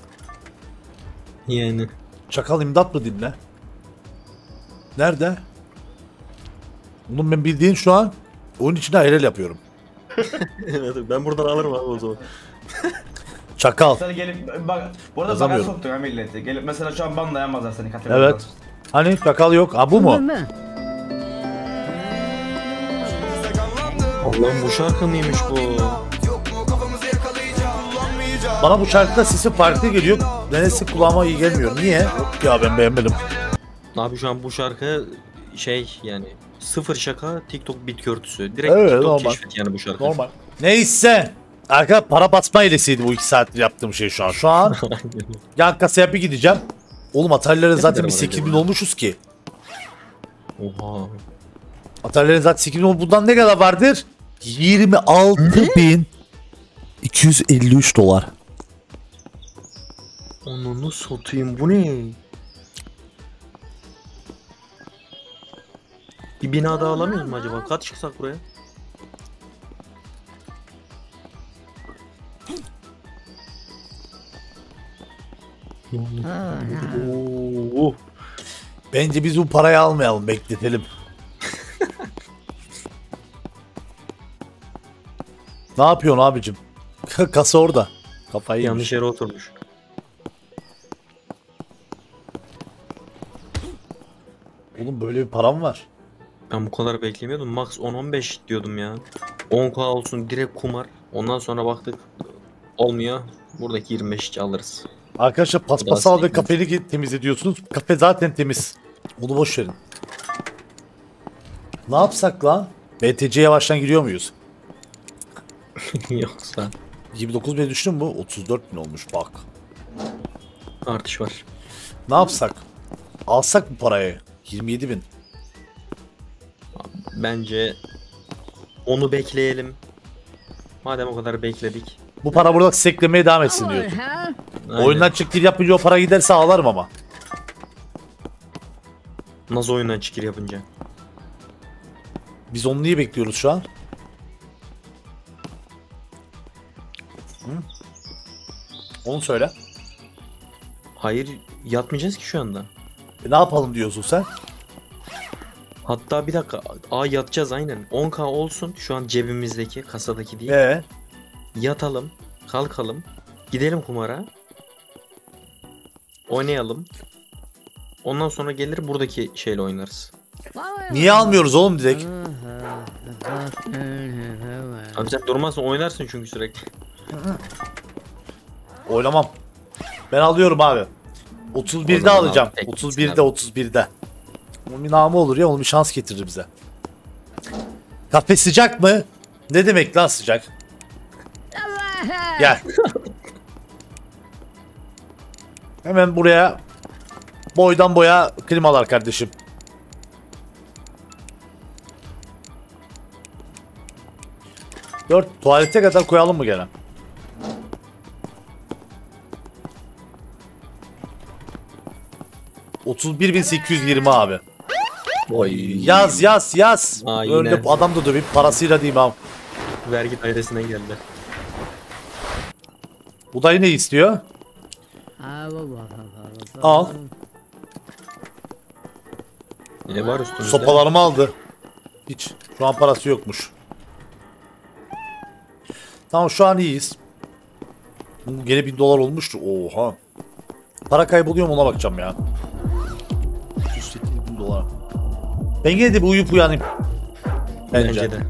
Yani. Çakal imdat mı dinle? Nerede? Oğlum ben bildiğin şu an onun içine ayrel yapıyorum. Evet, ben buradan alırım abi o zaman. Çakal. Mesela gelip bak bu arada bana Yazamıyorum. soktun ha milleti. Gelip mesela şu an banlayamazlar seni kategoriden. Evet. Hani çakal yok. Ha bu mu? Allah'ım bu şarkı mıymış bu? Bana bu şarkıda sesi farklı geliyor. Denesi kulağıma iyi gelmiyor. Niye? Ya ben beğenmedim. Abi şu an bu şarkı şey yani sıfır şaka TikTok bit körtüsü. Direkt Evet, TikTok normal. keşfet yani bu şarkı. Normal. Neyse. Arka para basma hilesiydi bu iki saattir yaptığım şey şu an. Şu an yan kasaya bir gideceğim. Oğlum Atari'lere zaten kadar bir var sekiz bin acaba? olmuşuz ki. Oha. Atari'lerin zaten sekiz bin olmuş. Bundan ne kadar vardır? yirmi altı bin iki yüz elli üç dolar. Onu satayım bu ne? Bir bina daha alamıyoruz mu acaba? Kaç çıksak buraya? Oo. Bence biz bu parayı almayalım, bekletelim. Ne yapıyorsun abicim? Kasa orada. Kafayı yemiş. Yanlış yere oturmuş. Oğlum böyle bir param var. Ben bu kadar beklemiyordum. Max on on beş diyordum ya. on K olsun direkt kumar. Ondan sonra baktık olmuyor. Buradaki yirmi beş alırız. Arkadaşlar Biraz paspasal ve değil mi? kafeli temizliyorsunuz. Kafe zaten temiz. Onu boş verin. Ne yapsak lan? B T C'ye yavaştan giriyor muyuz? Yoksa yirmi dokuz bin düştün mü? otuz dört bin olmuş bak. artış var. Ne yapsak? Alsak bu parayı. yirmi yedi bin. Bence onu bekleyelim. Madem o kadar bekledik. Bu para burada seklemeye devam etsin diyorsun. Aynen. Oyundan çıktı yapınca o para giderse ağlarım ama. Nasıl oyundan çıkır yapınca? Biz onu niye bekliyoruz şu an? Hı? Onu söyle. Hayır yatmayacağız ki şu anda. E ne yapalım diyorsun sen? Hatta bir dakika. Aa yatacağız aynen. on K olsun şu an cebimizdeki kasadaki değil. Ee, Yatalım. Kalkalım. Gidelim kumara. Oynayalım. Ondan sonra gelir buradaki şeyle oynarız. niye almıyoruz oğlum direkt? Abi sen durmazsın oynarsın çünkü sürekli. Oynamam. Ben alıyorum abi. otuz birde O zaman alacağım. al, tek otuz gitsin birde abi. otuz birde. Onun bir namı olur ya, onun bir şans getirir bize. Kafe sıcak mı? Ne demek lan sıcak? Gel. Hemen buraya boydan boya klimalar kardeşim. Dört tuvalete kadar koyalım mı gene? otuz bir bin sekiz yüz yirmi abi. Oy. Yaz yaz yaz. Aa, yine. Önde adam da döveyim parasıyla diyeyim abi. Vergi dairesinden geldi. Bu dayı ne istiyor? Al. Ne var üstümüzde? Sopalarımı aldı. Hiç. Şu an parası yokmuş. Tamam şu an iyiyiz. Bu gene bin dolar olmuştu. Oha. Para kayboluyor mu ona bakacağım ya. yüz sekiz bin dolar. Ben yine de bir uyuyup uyanayım. Bence. Bence de.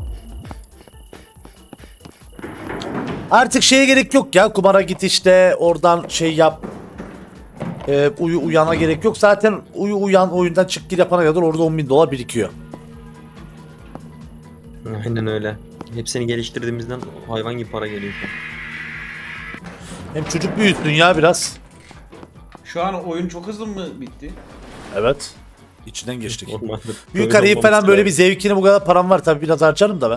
Artık şeye gerek yok ya. Kumara git işte oradan şey yap. Ee, uyu uyana gerek yok. Zaten uyu uyan oyundan çık gir yapana kadar orada on bin dolar birikiyor. Aynen öyle. Hepsini geliştirdiğimizden hayvan gibi para geliyor. Hem çocuk büyüttün ya biraz. Şu an oyun çok hızlı mı bitti? Evet. İçinden geçtik. Normaldir. Büyük Böyle arayıp falan olmaması böyle bir lazım. zevkine bu kadar param var tabii biraz harcarım da ben.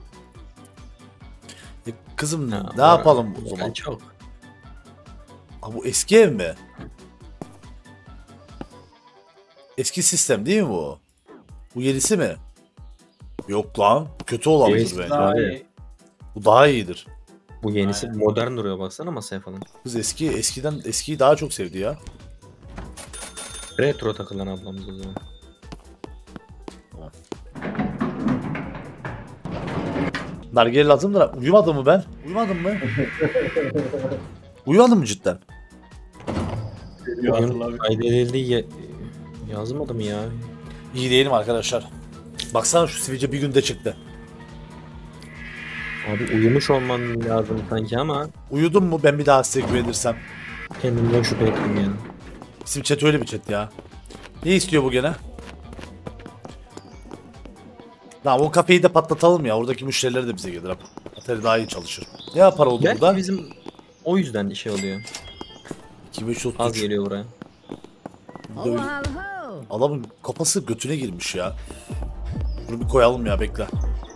E, kızım Ha, ne var. yapalım o zaman? Ben çok. Ha, bu eski ev mi? Eski sistem değil mi bu? Bu yenisi mi? Yok lan. Kötü olandır Eski bence. Daha Abi. iyi. Bu daha iyidir. Bu yenisi modern duruyor baksana masaya falan. Kız eski eskiden eskiyi daha çok sevdi ya. Retro takılan ablamız o zaman. Nargile lazım da uyumadım mı ben? Uyumadım mı? Uyumadım mı cidden? Oyun kaydedildi ya... yazmadı mı ya? İyi değilim arkadaşlar. Baksana şu sivilce bir günde çıktı. Abi uyumuş olman lazım sanki ama Uyudun mu ben bir daha size güvenirsem. kendimden şüphe ettim yani. Bizim chat öyle bir chat ya. Ne istiyor bu gene? Tamam o kafeyi de patlatalım ya. Oradaki müşteriler de bize gelir. Atari daha iyi çalışır. Ne yapar oldu Belki burada? bizim o yüzden şey oluyor. iki bin beş yüz otuz Az üç. geliyor buraya. Burada öyle- Adamın kafası götüne girmiş ya. Bunu bir koyalım ya bekle.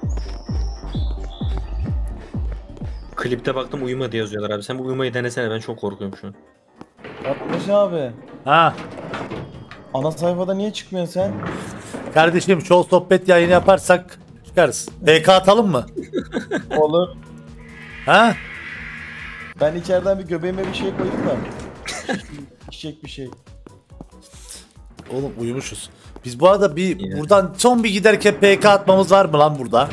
Klipte baktım uyuma diye yazıyorlar abi. Sen bu uyumayı denesene, ben çok korkuyorum şu an. Atmış abi. Ha Ana sayfada niye çıkmıyorsun sen? kardeşim çoğu sohbet yayını yaparsak çıkarız. B K atalım mı? Olur. Ha? Ben içeriden bir göbeğime bir şey koydum da. Çiçek bir şey. Oğlum uyumuşuz. Biz bu arada bir Yine. buradan son bir giderken P K atmamız var mı lan burada?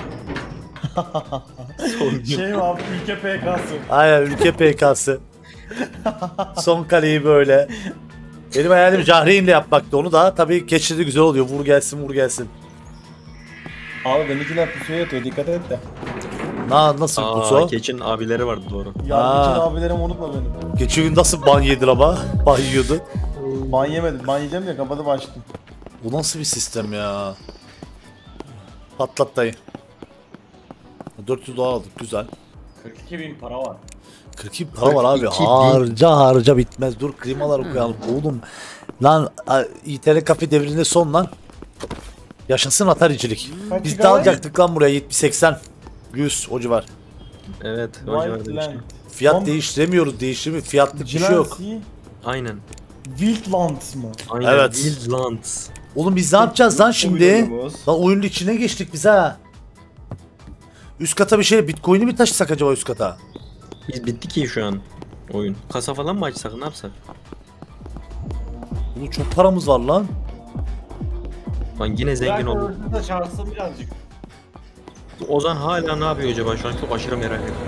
Şey var, ülke P K'sı. Aynen ülke P K'sı. Son kaleyi böyle. Benim hayalim Jahreyn'le yapmaktı onu da. Tabii keçide güzel oluyor. Vur gelsin vur gelsin. Abi benimkiler pusuya yatıyor, dikkat et de. Na, nasıl Aa, pusu? Keç'in abileri vardı doğru. Ya Aa. bütün abilerimi unutma beni. Geçen gün nasıl ban yedin ama? Ban yiyordu. Ban yemedim, ban yiyeceğim ya kapatıp açtım. Bu nasıl bir sistem ya? Patlat dayı. dört yüz dolar aldık güzel. kırk iki bin para var. kırk iki para var abi. kırk iki bin. Harca harca bitmez. Dur klimalar okuyalım. Oğlum lan a- İnternet kafe devrinde son lan. Yaşasın Ataricilik. Kaç Biz de gigabayt? alacaktık lan buraya yetmiş seksen yüz o civar. Evet. O civarda bir şey. Wildland. Fiyat Tam- değiştiremiyoruz. Değiştirmiyor. Fiyatlık bir şey yok. Jilansi, Aynen. Wildlands mı? Aynen. Evet. Wildlands. Oğlum biz ne yapacağız lan şimdi? Oyunumuz. Lan oyunun içine geçtik biz ha. Üst kata bir şey Bitcoin'i mi taşısak acaba üst kata? Biz bitti ki şu an oyun. Kasa falan mı açsak, ne yapsak? Oğlum çok paramız var lan. Lan yine zengin Belki olduk. hırsız da çağırsın birazcık. Ozan hala ne yapıyor acaba şu an, çok aşırı merak ettim.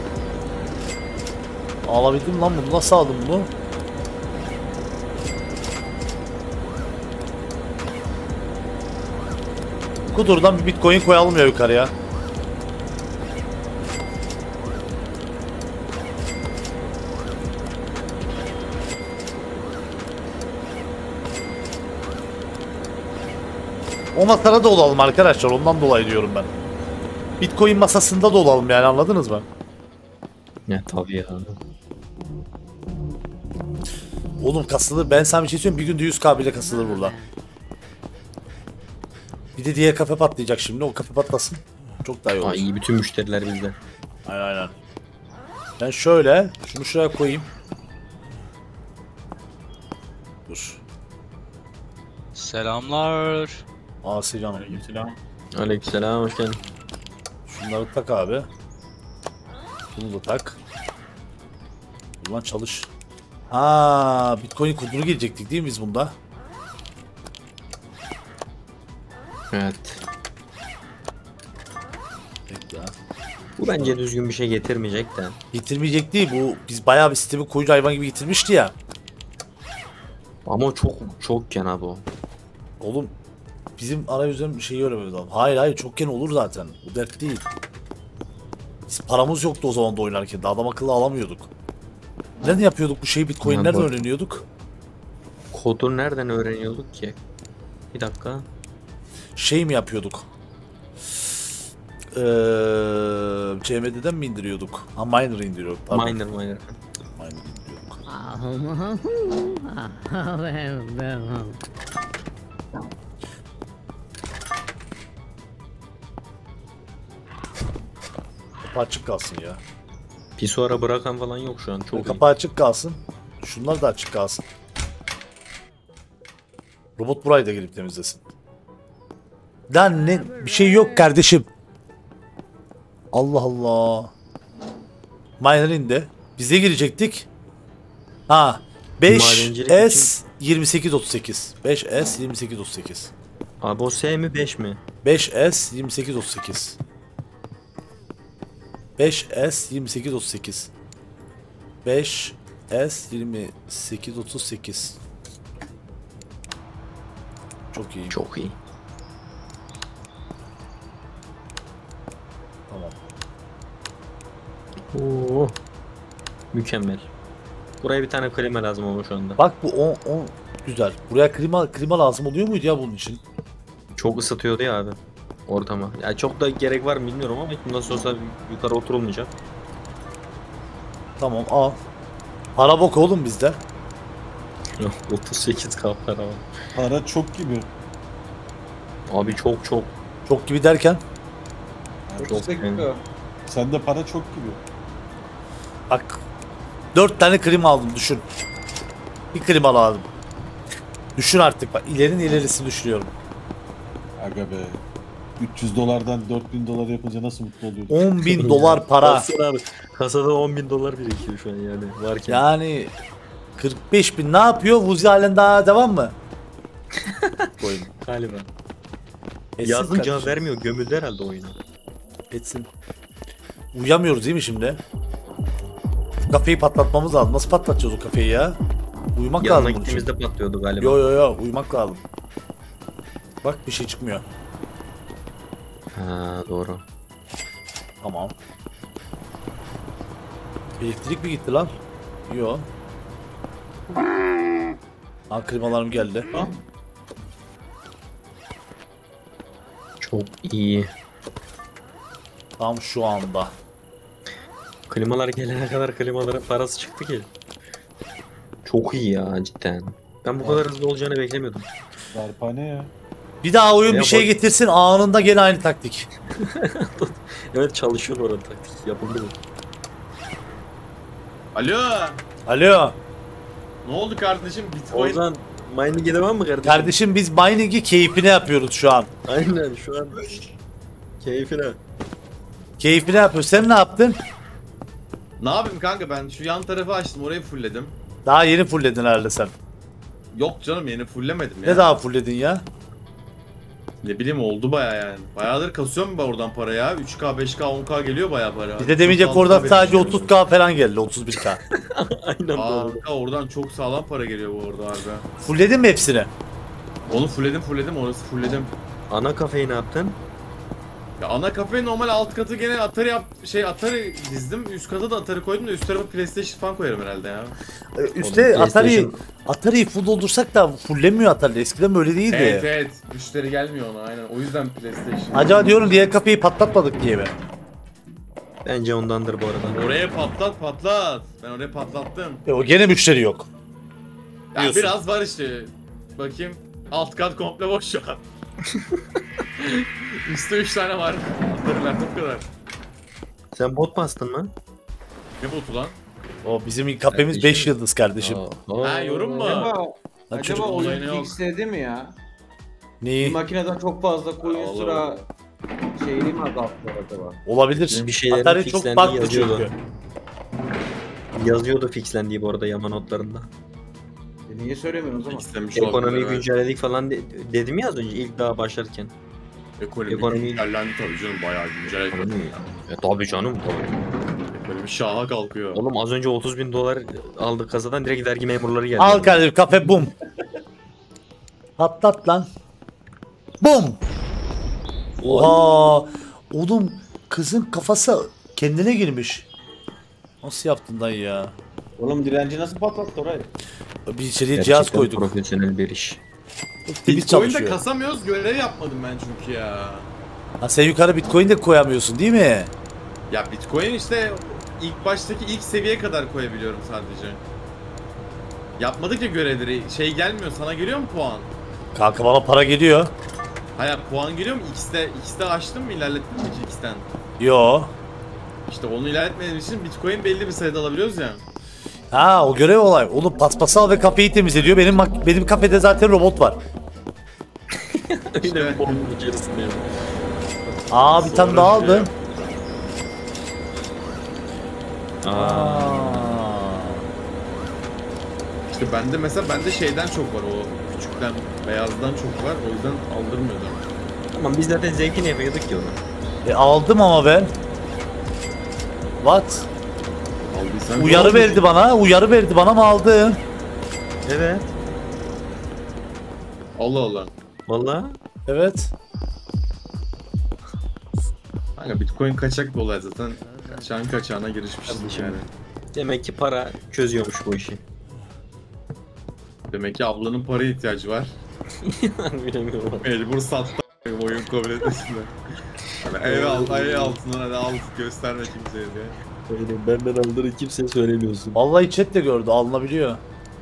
Alabildim lan bunu. Nasıl aldım bunu? Kudur'dan bir Bitcoin koyalım ya yukarıya. O masada da olalım arkadaşlar. Ondan dolayı diyorum ben. Bitcoin masasında da olalım yani, anladınız mı? Ya tabii ya. Oğlum kasılır. Ben sana bir şey söyleyeyim. Bir günde yüz K bile kasılır burada. Bir de diğer kafe patlayacak şimdi. O kafe patlasın. Çok daha iyi olur. Aa, iyi, bütün müşteriler bizde. Aynen aynen. Ben şöyle. Şunu şuraya koyayım. Dur. Selamlar. Asi canım. Selam. Aleykümselam, hoş geldin. Şunları tak abi. Bunu da tak. Ulan çalış. Ha, Bitcoin kodunu girecektik değil mi biz bunda? Evet. Bekle. Bu bence düzgün bir şey getirmeyecek de. Getirmeyecek değil bu. Biz bayağı bir sistemi koyucu hayvan gibi getirmişti ya. Ama o çok çokken abi o. Oğlum bizim arayüzün şeyi öyle böyle. Hayır hayır çokken olur zaten. Bu dert değil. Biz paramız yoktu o zaman da oynarken. Daha adam akıllı alamıyorduk. Nereden yapıyorduk bu şeyi? Bitcoin Ya nereden bak. öğreniyorduk? Kodu nereden öğreniyorduk ki? Bir dakika. Şey mi yapıyorduk? Eee C M D'den mi indiriyorduk? Ha Miner indiriyorduk. Pardon. Miner miner. Miner indiriyorduk. Kapı açık kalsın ya. Pisuara bırakan falan yok şu an. Çok iyi. Kapı açık kalsın. Şunlar da açık kalsın. Robot burayı da gelip temizlesin. Lan ne bir şey yok kardeşim. Allah Allah. Miner indi. Bize girecektik. Ha. beş Madencilik S yirmi sekiz otuz sekiz. beş S yirmi sekiz otuz sekiz. Abi o S mi beş mi? beş S yirmi sekiz otuz sekiz. beş S yirmi sekiz otuz sekiz. beş S yirmi sekiz otuz sekiz. Çok iyi. Çok iyi. Tamam. Oo. Mükemmel. Buraya bir tane klima lazım ama şu anda. Bak bu on, on güzel. Buraya klima klima lazım oluyor muydu ya bunun için? Çok ısıtıyordu ya abi ortama. Ya çok da gerek var mı bilmiyorum ama bundan sonra yukarı oturulmayacak. Tamam al. Para bok oğlum bizde. otuz sekiz K para var. Para çok gibi. Abi çok çok. Çok gibi derken. Çok yani. Sende para çok gibi. Bak. Dört tane klima aldım düşün. Bir klima lazım. Düşün artık bak ilerin ilerisini düşünüyorum. Aga be. üç yüz dolardan dört bin dolar yapınca nasıl mutlu oluyordun? on bin dolar para. Baksana abi, kasada on bin dolar birikiyor şu an yani varken. Yani kırk beş bin ne yapıyor? Vuzi halen daha devam mı? Koyun galiba. Etsin Yazın kardeşim. cevap vermiyor, gömüldü herhalde oyunu. Etsin. Uyuyamıyoruz değil mi şimdi? Kafeyi patlatmamız lazım. Nasıl patlatacağız o kafeyi ya? Uyumak Yanına lazım bunun için. gittiğimizde patlıyordu galiba. Yo yo yo uyumak lazım. Bak bir şey çıkmıyor. Ha doğru. Tamam. Elektrik mi gitti lan? Yo. Ha klimalarım geldi. Çok iyi. Tam şu anda. Klimalar gelene kadar klimaların parası çıktı ki. Çok iyi ya cidden. Ben bu kadar hızlı olacağını beklemiyordum. Darphane ya. Bir daha oyun Ya bir şey bak- getirsin anında gene aynı taktik. Evet çalışıyor bu arada taktik. Yapıldı bu. Alo. Alo. Ne oldu kardeşim? Bitcoin. Ozan mining'e devam mı kardeşim? Kardeşim biz mining'i keyfine yapıyoruz şu an. Aynen şu an keyfine. Keyfine yapıyoruz. Sen ne yaptın? Ne yapayım kanka, ben şu yan tarafı açtım, orayı fullledim. Daha yeni fullledin herhalde sen. Yok canım, yeni fulllemedim ya. Ne daha fullledin ya? Ne bileyim, oldu baya yani. Bayağıdır kasıyorum ben oradan para ya. üç K, beş K, on K geliyor baya para. Bir de demeyecek oradan sadece otuz K falan geldi. otuz bir K. Aynen doğru. Kanka oradan çok sağlam para geliyor bu arada harbi. Fullledin mi hepsini? Onu fullledim fullledim, orası fullledim. Ana kafeyi ne yaptın? Ya ana kafe normal, alt katı gene Atari yap şey Atari dizdim. Üst kata da Atari koydum da üst tarafa PlayStation falan koyarım herhalde ya. Üste Oğlum, Atari PlayStation- Atari'yi full doldursak da fullemiyor Atari. Eskiden böyle değildi. Evet evet, müşteri gelmiyor ona aynen. O yüzden PlayStation. Acaba diyorum diğer kapıyı patlatmadık diye mi? Bence ondandır bu arada. Oraya patlat patlat. Ben oraya patlattım. E, o gene müşteri yok. Ya Diyorsun. biraz var işte. Bakayım. Alt kat komple boş şu an. Üstte üç tane var. Atari'ler bu kadar. Sen bot bastın mı? Ne botu lan? O bizim kafemiz Kardeşim. beş yıldız kardeşim. Ha, yorum mu? Acaba, Lan acaba çocuk olayı oyun ne yok? fixledi mi ya? Bir Neyi? makineden çok fazla koyun Allah sıra Allah. şeyini mi azalttılar acaba? Olabilir. Bir şeylerin Atari çok fixlendiği farklı yazıyordu. çünkü. Yazıyordu fixlendiği bu arada yama notlarında. E niye söylemiyorsun o zaman? İstemiş Ekonomiyi olabilir, evet. güncelledik falan de- dedim ya az önce ilk daha başlarken. Ekonomi Ekonomi- güncellendi tabii canım, bayağı güncel ekonomi. E tabi canım tabii. Ekonomi şaha kalkıyor. Oğlum az önce otuz bin dolar aldık kasadan direkt vergi memurları geldi. Al kardeşim kafe bum. Patlat lan. Bum. Oha. Oğlum kızın kafası kendine girmiş. Nasıl yaptın dayı ya? Oğlum direnci nasıl patlattı orayı? Bir içeriye Gerçekten cihaz koyduk. Profesyonel bir iş. Temiz Bitcoin'de çalışıyor. kasamıyoruz, görev yapmadım ben çünkü ya. Ha, sen yukarı Bitcoin de koyamıyorsun değil mi? Ya Bitcoin işte ilk baştaki ilk seviye kadar koyabiliyorum sadece. Yapmadık ya görevleri, şey gelmiyor, sana geliyor mu puan? Kanka bana para geliyor. Hayır, puan geliyor mu? X'te, X'te açtın mı, ilerlettin mi ki X'ten? Yo. İşte onu ilerletmediğim için Bitcoin belli bir sayıda alabiliyoruz ya. Ha o görev olay. Oğlum paspası al ve kafeyi temizle diyor. Benim mak- benim kafede zaten robot var. Öyle bir bomba içerisindeyim. Aa bir tane Sonra daha şey aldım. yap. Aa, Aa. İşte bende mesela, bende şeyden çok var, o küçükten, beyazdan çok var, o yüzden aldırmıyordum. tamam biz zaten zevkini yapıyorduk ki onu. E, aldım ama ben. What? Aldıysan Uyarı verdi bana. Uyarı verdi bana mı aldım? Evet. Allah Allah. Vallahi. Evet. Kanka Bitcoin kaçak bir olay zaten. Kaçağın kaçağına girişmişiz Kardeşim. yani. Demek ki para çözüyormuş bu işi. Demek ki ablanın paraya ihtiyacı var. Bilemiyorum. Mecbur sattı oyun kabul etmesine. Hani ev al, ev altından hadi al gösterme kimseye diye. Öyle benden aldığını kimseye söylemiyorsun. Vallahi chat de gördü, alınabiliyor.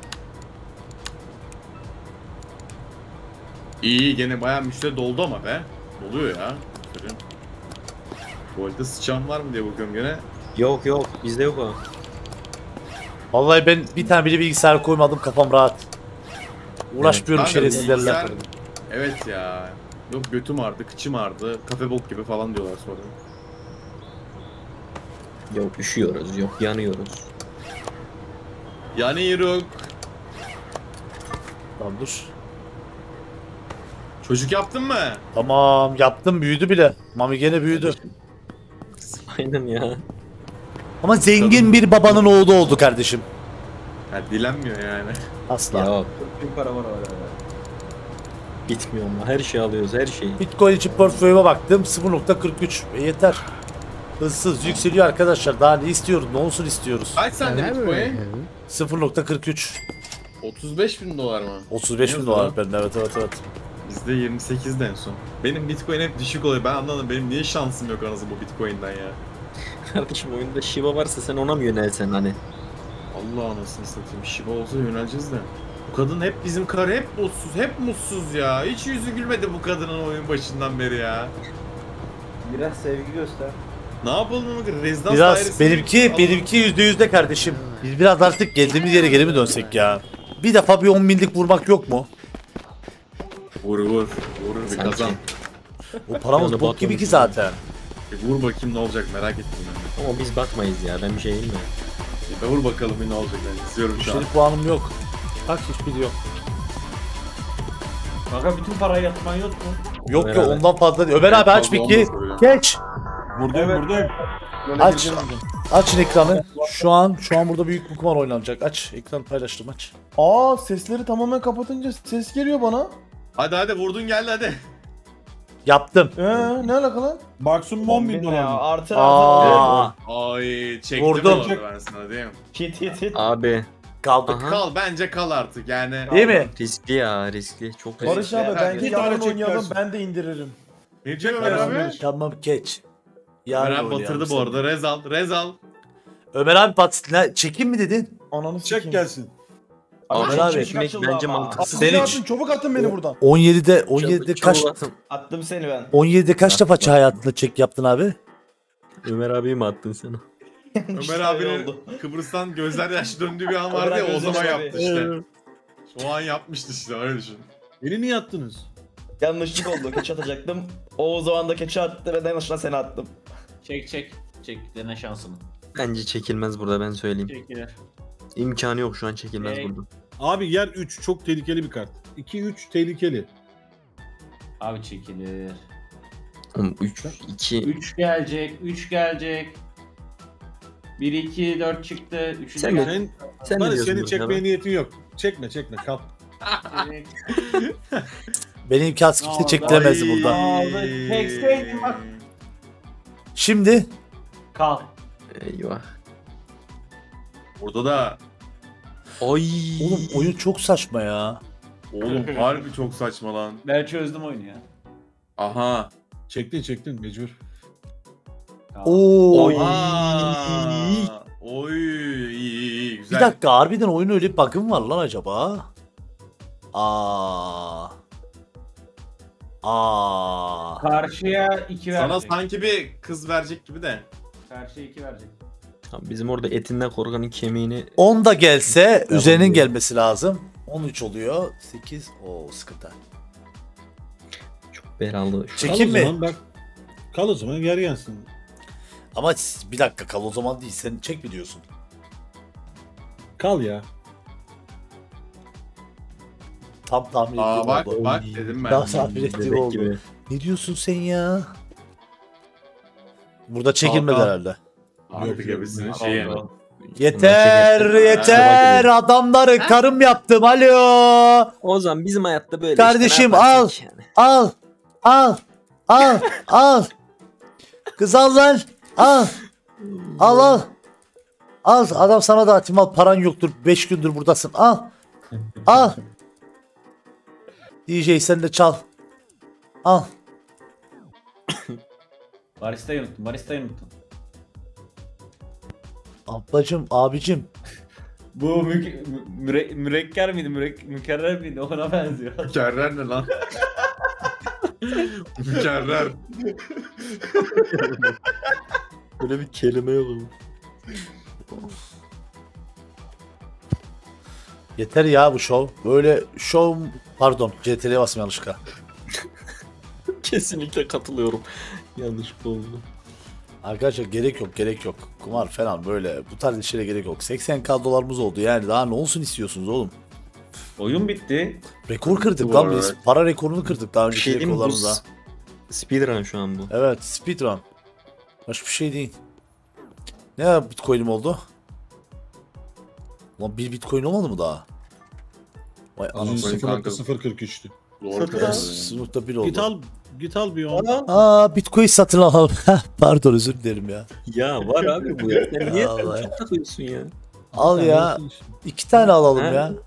İyi gene bayağı müşteri doldu ama be. Doluyor ya. Söyleyeyim. Bu arada sıçan var mı diye bakıyorum gene. Yok yok bizde yok o. Vallahi ben bir tane bile bilgisayar koymadım, kafam rahat. Uğraşmıyorum Kanka, şerefsizlerle. bilgisayar- Evet ya. Yok götüm ağrıdı, kıçım ağrıdı, kafe bok gibi falan diyorlar sonra. Yok üşüyoruz yok yanıyoruz. Yani yok. Tamam dur. Çocuk yaptın mı? Tamam yaptım, büyüdü bile. Mami gene büyüdü. Aynen ya. Ama zengin bir babanın oğlu oldu kardeşim. Ha dilenmiyor yani. Asla. Ya Tüm para var orada. bitmiyor ama her şeyi alıyoruz her şeyi. Bitcoin için portföyüme baktım, sıfır nokta kırk üç. E yeter. Hızsız yükseliyor arkadaşlar. Daha ne istiyoruz? Ne olsun istiyoruz? Kaç sende Bitcoin? sıfır nokta kırk üç. otuz beş bin dolar mı? otuz beş bin Ne dolar yazıyor bende, evet evet evet. Bizde yirmi sekizdi en son. Benim Bitcoin hep düşük oluyor. Ben anladım. Benim niye şansım yok anasını bu Bitcoin'den ya. Kardeşim oyunda Shiba varsa sen ona mı yönelsen hani? Allah anasını satayım. Shiba olsa yöneleceğiz de. Bu kadın hep bizim karı hep mutsuz. Hep mutsuz ya. Hiç yüzü gülmedi bu kadının oyun başından beri ya. Biraz sevgi göster. Ne yapalım ama rezidans Biraz dairesi- benimki Allah- benimki yüzde yüzde kardeşim. Biz biraz artık geldiğimiz yere geri mi dönsek ya? Bir defa bir on binlik vurmak yok mu? Vur vur. Vur bir Sanki. kazan. O paramız Yani bok gibi ki batmamış zaten. Bir vur bakayım ne olacak merak ettim ben. Ama biz bakmayız ya ben bir şey bilmiyorum. Bir vur bakalım bir ne olacak ben izliyorum şu an. Müşteri puanım yok. Bak hiçbiri yok. Kanka bütün parayı yatırman yok mu? Yok Ömer yok abi. ondan fazla değil. Ömer abi aç Fazla peki. olmasa bile. Geç. Buradayım Evet. buradayım. Böyle Aç. gireceğim. Açın ekranı. Şu an şu an burada büyük bir kumar oynanacak. Aç. Ekran paylaştım aç. Aa, sesleri tamamen kapatınca ses geliyor bana. Hadi hadi vurdun geldi hadi. Yaptım. Ee, ne alaka lan? Maksimum on bin dolar mı? Artı Aa, Ay çektim Vurdum. orada ben sana değil mi? Hit hit hit. Abi kaldık. Aha. Kal bence kal artık yani. Değil mi? riskli ya riskli çok riskli. Barış abi bence Bir tane yarın çek oynayalım, gelsin. ben de indiririm. Ne diyecek Ömer abi? Tamam geç. Ömer Yarın abi oynayalım batırdı bu arada. Rezal, Rezal. Ömer abi bat ne çekim mi dedin? Ananı Çek sikeyim. gelsin. Ömer Abi, abi. çek- Çekmek açıldı bence ama. mantıksız. Sen Sen hiç- atın, çabuk atın beni buradan. on yedide on yedide Çabuk- kaç çabuk atın. Attım seni ben. on yedide kaç defa çay hayatında çek yaptın abi? Ömer abiyi mi attın sen? Ömer abinin Kıbrıs'tan gözler yaşlı döndüğü bir an vardı ya o zaman yaptı işte. O an yapmıştı işte öyle düşün. Beni niye attınız? Yanlışlık oldu. Keçi atacaktım. O o zaman da keçi attı ve en başına seni attım. Çek çek. Çek dene şansını. Bence çekilmez burada ben söyleyeyim. Çekilir. İmkanı yok şu an çekilmez Ey. burada. Abi yer üç çok tehlikeli bir kart. iki üç tehlikeli. Abi çekilir. üç, iki, üç gelecek. üç gelecek. bir, iki, dört çıktı. üçüncü Sen de- gelecek. Sen, sen ne Barış diyorsun senin burada çekmeye hemen? niyetin yok. Çekme çekme kal. Beni imkansız kimse Aa, çektiremezdi Ay. burada. Aldı. Çekseydin bak. Şimdi Kal. Eyvah. Burada da Ay. oğlum oyun çok saçma ya. oğlum harbi çok saçma lan. Ben çözdüm oyunu ya. Aha. Çektin çektin mecbur. Kal. Oo. Oy. Aa. Oy iyi iyi iyi Bir güzel. dakika harbiden oyun öyle bir bug'ı mı var lan acaba? Aa. Aa. Karşıya iki Sana verecek. sanki bir kız verecek gibi de. Karşıya iki verecek. Abi bizim orada etinden korkanın kemiğini on da gelse Tamam, üzerinin diyor. gelmesi lazım. on üç oluyor. sekiz. O sıkıntı. çok belalı. Şu- Çekim Kal o mi? zaman bak. Kal o zaman yer yansın. Ama bir dakika kal o zaman değil. Sen çek mi diyorsun? Kal ya. Tam tahmin Aa ettiğim bak oldu. bak dedim ben. Daha tahmin ettiğim Bebek oldu. gibi. Ne diyorsun sen ya? Burada çekilmedi Aa, aa. herhalde. Artık hepsinin şeyi. Oldu. Yeter Bunlar yeter çekerken- adamları karım yaptım alo. O zaman bizim hayatta böyle Kardeşim, işte, ne yaparsak yani. Al al al al. Kız al lan al Al al. Al adam sana da atayım al paran yoktur beş gündür buradasın al. Al. D J sen de çal. Al. Baristayı unuttum. Baristayı unuttum. Ablacım abicim. Bu mü müre mürekker miydi? Mürek mükerrer miydi? Ona benziyor. Mükerrer ne lan? Mükerrer. Böyle bir kelime yok mu? Yeter ya bu şov. Böyle şov pardon C T R'ye basma yanlışlıkla. Kesinlikle katılıyorum. Yanlışlıkla oldu. Arkadaşlar gerek yok gerek yok. Kumar falan böyle bu tarz işlere gerek yok. seksen bin dolarımız oldu yani daha ne olsun istiyorsunuz oğlum. Oyun bitti. Rekor kırdık Bu lan arada. biz. Para rekorunu kırdık daha Bir önceki şey diyeyim mi? Bu rekorlarımızda. s- speedrun şu an bu. Evet speedrun. Başka bir şey değil. Ne bitcoin'im oldu? Lan bir bitcoin olmadı mı daha? Vay Az önce anasını. sıfır nokta sıfır kırk üçtü. Sınıfta bir oldu. Git al, git al bir on. Aa bitcoin satın alalım. Pardon özür dilerim ya. Ya var abi bu ya. Sen niye sen Vallahi. çok takıyorsun ya? Al ya. İki tane alalım Ha? ya.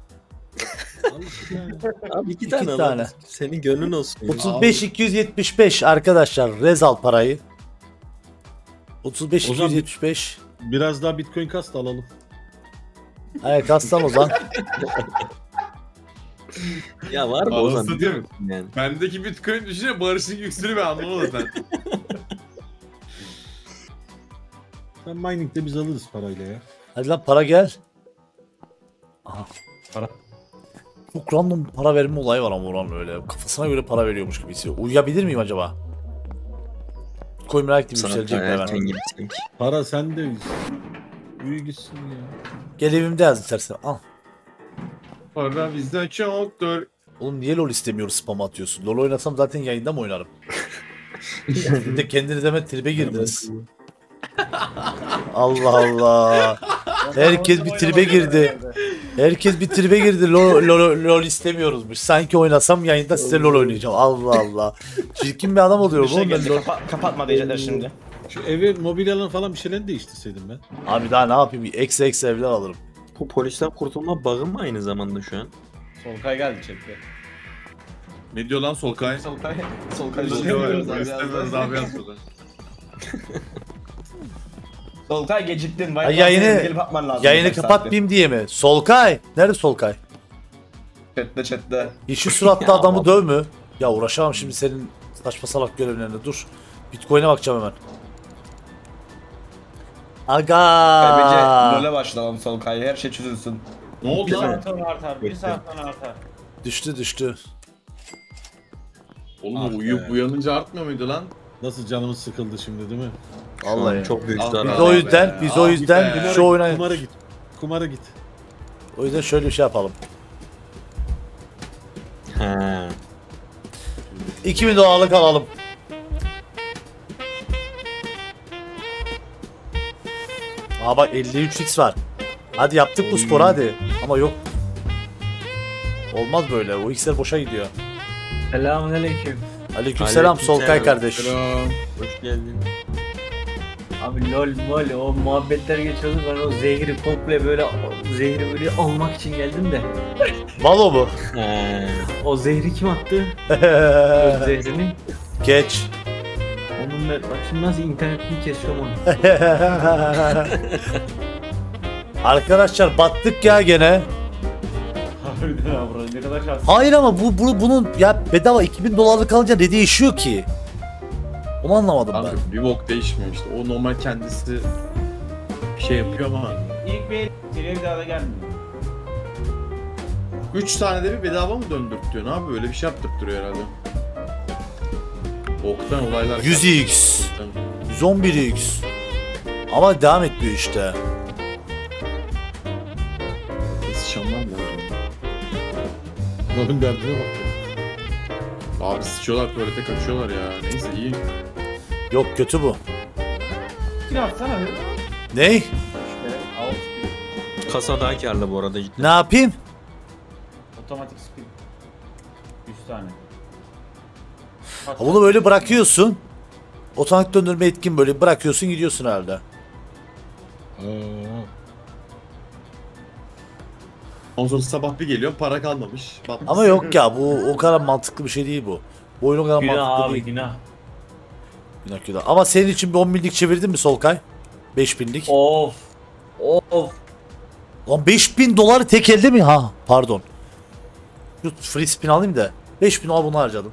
Abi iki, İki tane al tane. hadi. Senin gönlün olsun ya. otuz beş iki yüz yetmiş beş arkadaşlar rezal parayı. otuz beş O iki zaman yüz yetmiş beş. Biraz daha bitcoin kast alalım. Hayır kastam o zaman. Ya var mı o Anasını zaman? diyorum. Yani. Bendeki bitcoin düşünce Barış'ın yüksünü ben anlamadım sen. Sen mining'de biz alırız parayla ya. Hadi lan para gel. Aha. Para. Çok random para verme olayı var ama oranın öyle. Kafasına göre para veriyormuş gibi hissediyor. Uyuyabilir miyim acaba? Koy merak ettim Sana yükselecek mi erken hemen. gibi sanki. Para sende. Uyu gitsin ya. Gel evimde yaz istersen. Al. Para bizden çoktur. Oğlum niye LoL istemiyoruz spam atıyorsun? LoL oynasam zaten yayında mı oynarım? Bir de kendiniz hemen tribe girdiniz. Allah Allah. Herkes bir tribe girdi. Herkes bir tribe girdi. LoL, LoL, LoL istemiyoruzmuş. Sanki oynasam yayında size LoL oynayacağım. Allah Allah. Çirkin bir adam oluyorum Bir şey oğlum ben geldi, LoL. kapa- kapatma diyecekler şimdi. Şu evi, mobilyalarını falan bir şeylerini değiştirseydim ben. Abi daha ne yapayım? Eksi eksi evler alırım. Bu polisten kurtulma bug'ı mı aynı zamanda şu an? Solkay geldi chatte. Ne diyor lan Solkay? Solkay. Solkay. İstemiyoruz abi. İstemiyoruz abi yazıyorlar. Solkay geciktin. Ay, yayını- Gelip atman lazım. Yayını birkaç kapatmayayım diye mi? Solkay. Nerede Solkay? saatte. Chatte chatte. Yeşil suratlı Ya adamı abi. döv mü? Ya uğraşamam şimdi senin saçma salak görevlerine. Dur. Bitcoin'e bakacağım hemen. Bence Aga. LoL'e başlayalım Solkay. Her şey çözülsün. Ne oldu Bir lan? saat sonra artar. Bir saat sonra artar. Düştü düştü. Oğlum Ah uyuyup be. uyanınca artmıyor muydu lan? Nasıl canımız sıkıldı şimdi değil mi? Vallahi. Çok büyük Abi, zarar. Biz o Abi yüzden, be, biz o abi yüzden be. şu oyuna, Kumara git. Kumara git. o yüzden şöyle bir şey yapalım. He. iki bin dolarlık alalım. Aa bak elli üç x var. Hadi yaptık bu sporu hadi. Ama yok. Olmaz böyle. O x'ler boşa gidiyor. Selamünaleyküm. Aleykümselam Aleykümselam. Solkay kardeş. Selam. Hoş geldin. Abi lol mol o muhabbetler geçiyordu, ben o zehri komple böyle o zehri böyle almak için geldim de. Valo mu? He. O zehri kim attı? Öz zehrini. Geç. Onun ben bak şimdi nasıl internetini kesiyorum onu. Arkadaşlar battık ya gene. Harbiden abi ne kadar şanslı. Hayır ama bu, bu bunun ya bedava iki bin dolarlık alınca ne değişiyor ki? Onu anlamadım Abi ben. bir bok değişmiyor işte. O normal kendisi bir şey yapıyor ama. İlk bir geriye bir daha da gelmiyor. Üç tane de bir bedava mı döndürtüyor? Ne yapıyor? Öyle bir şey yaptırtıyor herhalde. Oktan olaylar. yüz x, yüz on bir x. Ama devam etmiyor işte. Sıçanlar mı var? Rolün derdine bak. ya. Abi sıçıyorlar tuvalete kaçıyorlar ya. Neyse iyi. Yok kötü bu. Kim atsana bir. Ney? İşte out. Kasa daha karlı bu arada cidden. Ne yapayım? Otomatik spin. üç tane. Bunu böyle bırakıyorsun. Otomatik döndürme etkin böyle bırakıyorsun gidiyorsun herhalde. Aa, Ondan sonra sabah bir geliyor para kalmamış. Batmış. Ama yok ya bu o kadar mantıklı bir şey değil bu. Bu oyun o kadar Günah mantıklı abi değil. günah. Günah günah. Ama senin için bir on binlik çevirdin mi Solkay? beş binlik. Of. Of. Lan beş bin dolar tek elde mi? Ha pardon. Şu free spin alayım da. beş bin dolar bunu harcadım.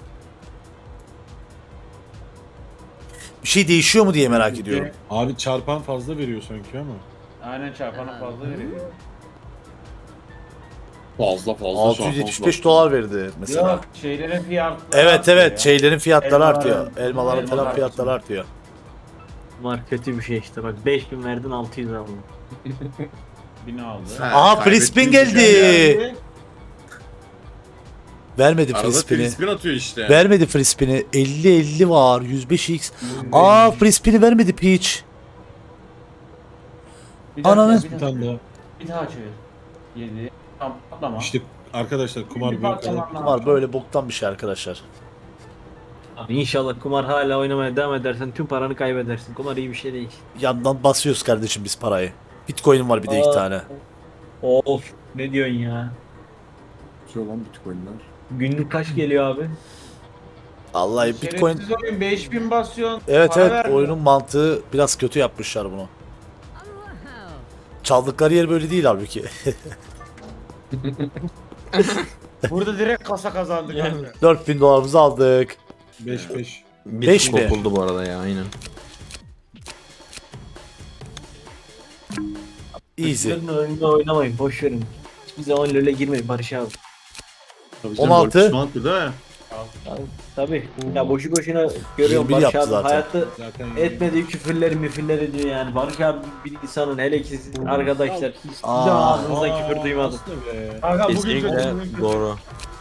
Bir şey değişiyor mu diye merak ediyorum. abi çarpan fazla veriyor sanki ama. Aynen çarpana fazla veriyor. Fazla fazla. altı yüz yetmiş beş dolar verdi mesela. Yok şeylerin fiyatları Evet artıyor evet ya. şeylerin fiyatları Elmaların- artıyor. Elmaların falan elmalar fiyatları artıyor. Var kötü bir şey işte bak beş bin verdin altı yüz aldın. Bini aldı. Aha free spin geldi. Vermedi free Arada spin'i. free spin atıyor işte. Vermedi free spin'i. elli elli var. yüz beş x. Aa free spin'i vermedi Peach. Bir daha, Ananı- bir Bir daha, tane daha. bir daha çevir. Yedi. Tam patlama. İşte arkadaşlar kumar Bir büyük patlaman kadar. lazım. Var böyle boktan bir şey arkadaşlar. Abi inşallah kumar hala oynamaya devam edersen tüm paranı kaybedersin. Kumar iyi bir şey değil. Yandan basıyoruz kardeşim biz parayı. Bitcoin var bir de iki Aa. tane. Of ne diyorsun ya? Şu olan bitcoinler. Günlük kaç geliyor abi? Vallahi Bitcoin. Şerefsiz oyun beş bin basıyorsun. Evet para evet vermiyor. oyunun mantığı biraz kötü yapmışlar bunu. Çaldıkları yer böyle değil halbuki. Burada direkt kasa kazandık. Yani. Yani. dört bin dolarımızı aldık. beş beş. Bir Beş tık mi? kopuldu bu arada ya aynen. Easy. Bunun önünde oynamayın boş verin. Hiçbir zaman LoL'e girmeyin Barış abi. Tabii canım, on altı. dört pişmanlıktı değil mi? Tabii. Tabii. Ya boşu boşuna görüyorum yirmi bir Barış yaptı abi zaten. hayatta Zaten etmediği küfürleri müfürleri diyor yani. Barış abi bir insanın hele ki siz arkadaşlar hiç Aa. zaman ağzınızdan küfür duymadım. aslında be. Aga bugün Kesinlikle kötü, bugün kötü. doğru.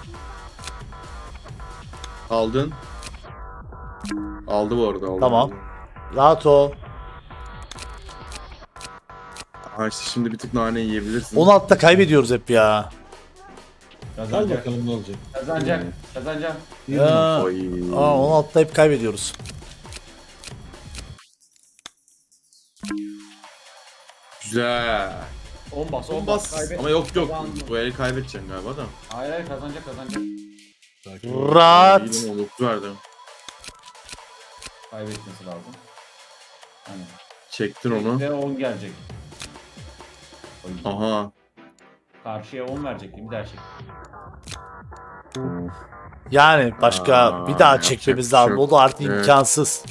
Aldın. Aldı bu arada aldı. Tamam. Rahat ol. Ha işte şimdi bir tık nane yiyebilirsin. on altıda kaybediyoruz hep ya. Al Kazanacak. bakalım ne olacak. Kazanacak. Kazanacak. Ya. Ay. Aa on altıda hep kaybediyoruz. Güzel. on bas on On bas. bas. Kaybet. Ama yok yok. Kazandım. Bu eli kaybedeceksin galiba da. Hayır hayır kazanacak kazanacak. Sakin ol. Rahat. İyi de dokuz verdim. Kaybetmesi lazım. Hani. Çektin onu. Ve on gelecek. Oy. Aha. Karşıya on verecek bir daha çek. Yani başka Aa, bir daha yapacak çekmemiz bir şey lazım. yok. O da artık Evet. imkansız.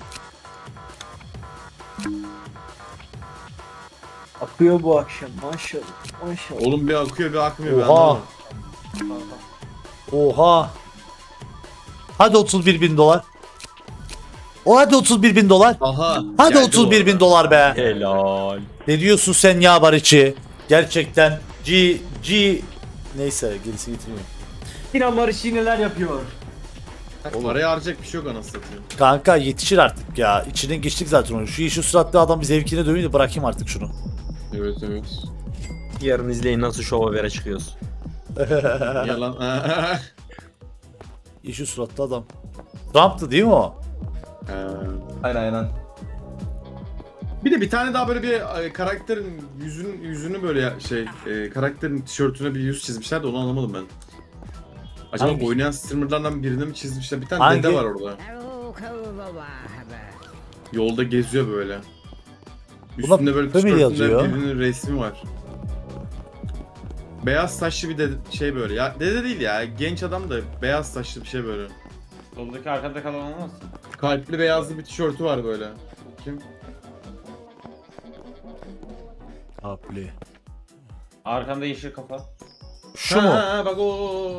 Akıyor bu akşam maşallah maşallah. Oğlum bir akıyor bir akmıyor. ben Oha. anlamadım. Oha. Hadi otuz bir bin dolar. O hadi otuz bir bin dolar. Aha. Hadi geldi otuz bu bir arada. bin dolar be. Helal. Ne diyorsun sen ya Barış'ı? Gerçekten G G neyse gerisi getirmiyor. Yine Barış neler yapıyor? Parayı harcayacak bir şey yok anasını satayım. Kanka yetişir artık ya. İçine geçtik zaten onu. Şu yeşil suratlı adam bir zevkine döveyim de bırakayım artık şunu. Evet evet. Yarın izleyin nasıl şova vere çıkıyoruz. Yalan. Yeşil suratlı adam. Trump'tı değil mi o? Ee, Aynen aynen. bir de bir tane daha böyle bir e, karakterin yüzünü yüzünü böyle ya- şey e, karakterin tişörtüne bir yüz çizmişler de onu anlamadım ben. Acaba Hangi? oynayan streamerlardan birini mi çizmişler? Bir tane Hangi? dede var orada. Yolda geziyor böyle. Buna Üstünde böyle P mi tişörtünde yazıyor? birinin resmi var. Beyaz saçlı bir dede şey böyle. Ya dede değil ya. Genç adam da beyaz saçlı bir şey böyle. Soldaki arkada kalan olmaz. Kalpli beyazlı bir tişörtü var böyle. Kim? Kapli. Arkanda yeşil kafa. Şu mu? Ha, bak o.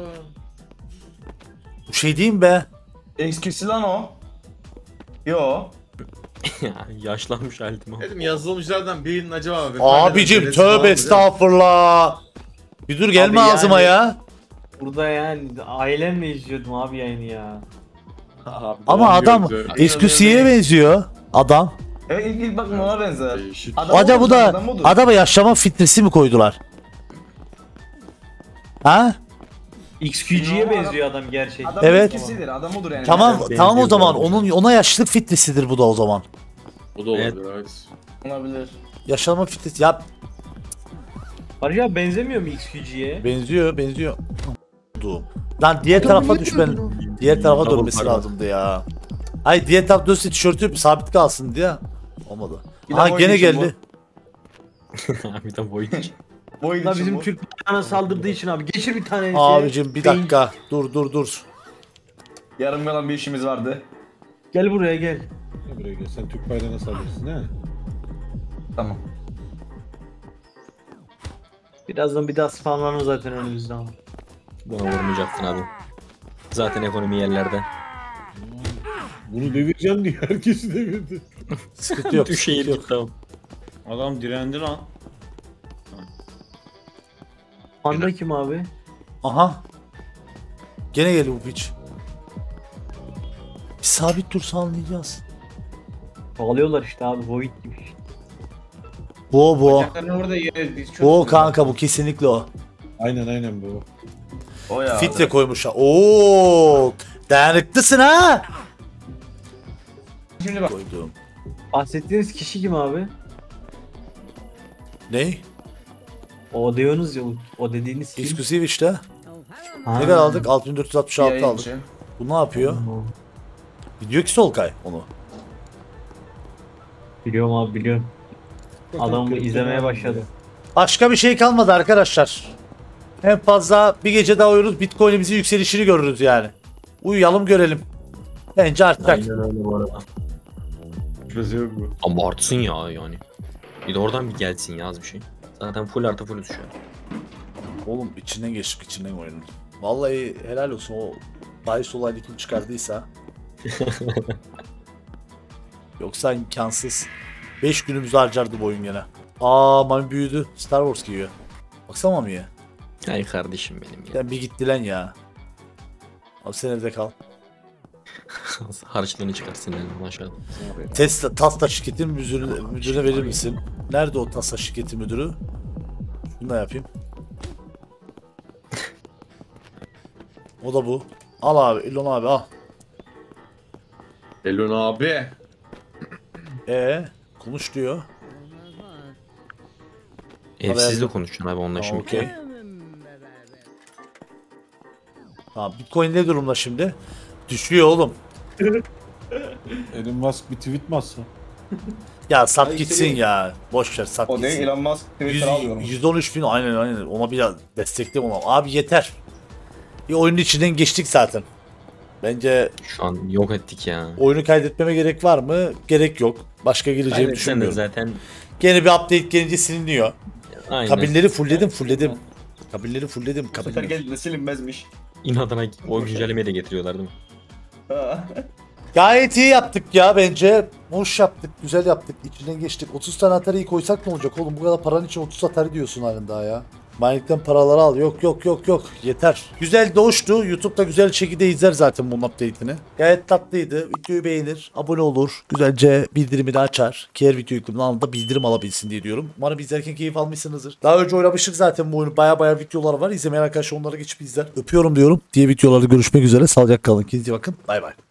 Bu şey değil mi be? X Q'si lan o. Yo. Ya yaşlanmış haldim o. Dedim yazılımcılardan birinin acaba vefat Abicim eden dedesi falan tövbe mı? estağfurullah. Bir dur gelme Abi ağzıma yani- ya. Burada yani ailemle izliyordum abi yayını ya. Abi, Ama doğum adam gördü. S Q C'ye benziyor. Adam. Evet ilk, ilk bakma ona benzer. Değişik. Adam Acaba bu odur, da adam odur. adama yaşlama filtresi mi koydular? Ha? X Q G'ye benziyor adam gerçekten. Adam Evet. eskisidir, adam odur yani. Tamam benziyor tamam o zaman bu arada. onun ona yaşlılık fitnesidir bu da o zaman. O da Evet. olabilir evet. Olabilir. Yaşlanma fitnesi ya Barış abi benzemiyor mu X Q G'ye? benziyor benziyor. Doğum. Lan diğer tarafa düşmen. Diğer tarafa Double dönmesi pardon. lazımdı ya. Ay diğer taraf dönse tişörtü sabit kalsın diye. Olmadı. Bir Ha daha gene oynayışım geldi. Bir de boyun. Boy La için bizim bu. Türk bayrağına saldırdığı için abi. Geçir bir tane. Abicim bir Beyin- dakika. Dur dur dur. Yarım kalan bir işimiz vardı. Gel buraya gel. Gel buraya gel. Sen Türk bayrağına saldırırsın he. Tamam. Birazdan bir daha spamlanır zaten önümüzde ama. Buna vurmayacaktın abi. Zaten ekonomi yerlerde. Bunu devireceğim diye herkesi devirdi. Sıkıntı yok. Düşeyim Sıkıntı yok. tamam. Adam direndi lan. Panda kim abi? Aha. Gene geldi bu piç. Bir sabit dursa anlayacağız. Bağlıyorlar işte abi. Void gibi. Bu bu. Bacaklarını orada yeriz biz çok. Bu kanka bu kesinlikle o. Aynen aynen bu. O ya. Fitre koymuş ha. Oo! Dayanıklısın ha. Şimdi bak. Koydum. Bahsettiğiniz kişi kim abi? Ne? O diyorsunuz ya. O dediğiniz kim? Exclusive işte. Ha. Ne kadar aldık? altı bin dört yüz altmış altı aldık. Yayıncı. Bu ne yapıyor? Biliyor ki Solkay onu. Biliyorum abi biliyorum. Adamı izlemeye başladı. Başka bir şey kalmadı arkadaşlar. En fazla bir gece daha uyuruz. Bitcoin'imizin yükselişini görürüz yani. Uyuyalım görelim. Bence artacak. Aynen öyle bu arada. Şurası yok mu? Abartsın ya yani. Bir de oradan bir gelsin ya az bir şey. Zaten full artı full şu an. Oğlum içinden geçtik içinden oyunun. Vallahi helal olsun o bahis olayını kim çıkardıysa. Yoksa imkansız. beş günümüzü harcardı bu oyun gene. Aa Mami büyüdü. Star Wars giyiyor. Baksana Mami'ye. Ay kardeşim benim ya. Sen bir gitti lan ya. Abi sen evde kal. Harçlığını çıkarsın yani maşallah. Tesla, Tesla şirketin müdürüne, müdürüne verir misin? Nerede o Tesla şirketi müdürü? Bunu da yapayım. O da bu. Al abi, Elon abi al. Elon abi. Ee, konuş diyor. Evsizle konuşacaksın abi onunla Tamam, şimdi. okey. Tamam, Bitcoin ne durumda şimdi? Düşüyor oğlum. Elon Musk bir tweet mi atsa? Ya sat Ay, gitsin senin- ya. Boş ver sat O gitsin. değil Elon Musk Twitter almıyorum. yüz on üç bin aynen aynen. Ona biraz destekledim ona. Abi yeter. Bir oyunun içinden geçtik zaten. Bence Şu an yok ettik ya. oyunu kaydetmeme gerek var mı? Gerek yok. Başka gireceğimi Sen de düşünmüyorum. zaten Gene bir update gelince siliniyor. aynen. Kabinleri fullledim fullledim. Kabinleri fullledim Bu sefer kabinleri. geldiğinde silinmezmiş. İnadına o güncellemeyi de getiriyorlar değil mi? Ha. Gayet iyi yaptık ya bence. Hoş yaptık, güzel yaptık. İçinden geçtik. otuz tane Atari'yi koysak ne olacak oğlum? Bu kadar paranın için otuz Atari diyorsun halen daha ya. Minelikten paraları al. Yok yok yok yok. Yeter. Güzel doğuştu. YouTube'da güzel şekilde izler zaten bunun update'ini. Gayet tatlıydı. Videoyu beğenir. Abone olur. Güzelce bildirimini açar. Ki her video yüklümden anında bildirim alabilsin diye diyorum. Umarım izlerken keyif almışsınızdır. Daha önce oynamıştık zaten bu oyunu. Baya baya videolar var. İzlemeyen arkadaşlar onlara geçip izler. Öpüyorum diyorum. Diğer videolarda görüşmek üzere. Sağlıcakla kalın. Kendinize iyi bakın. Bay bay.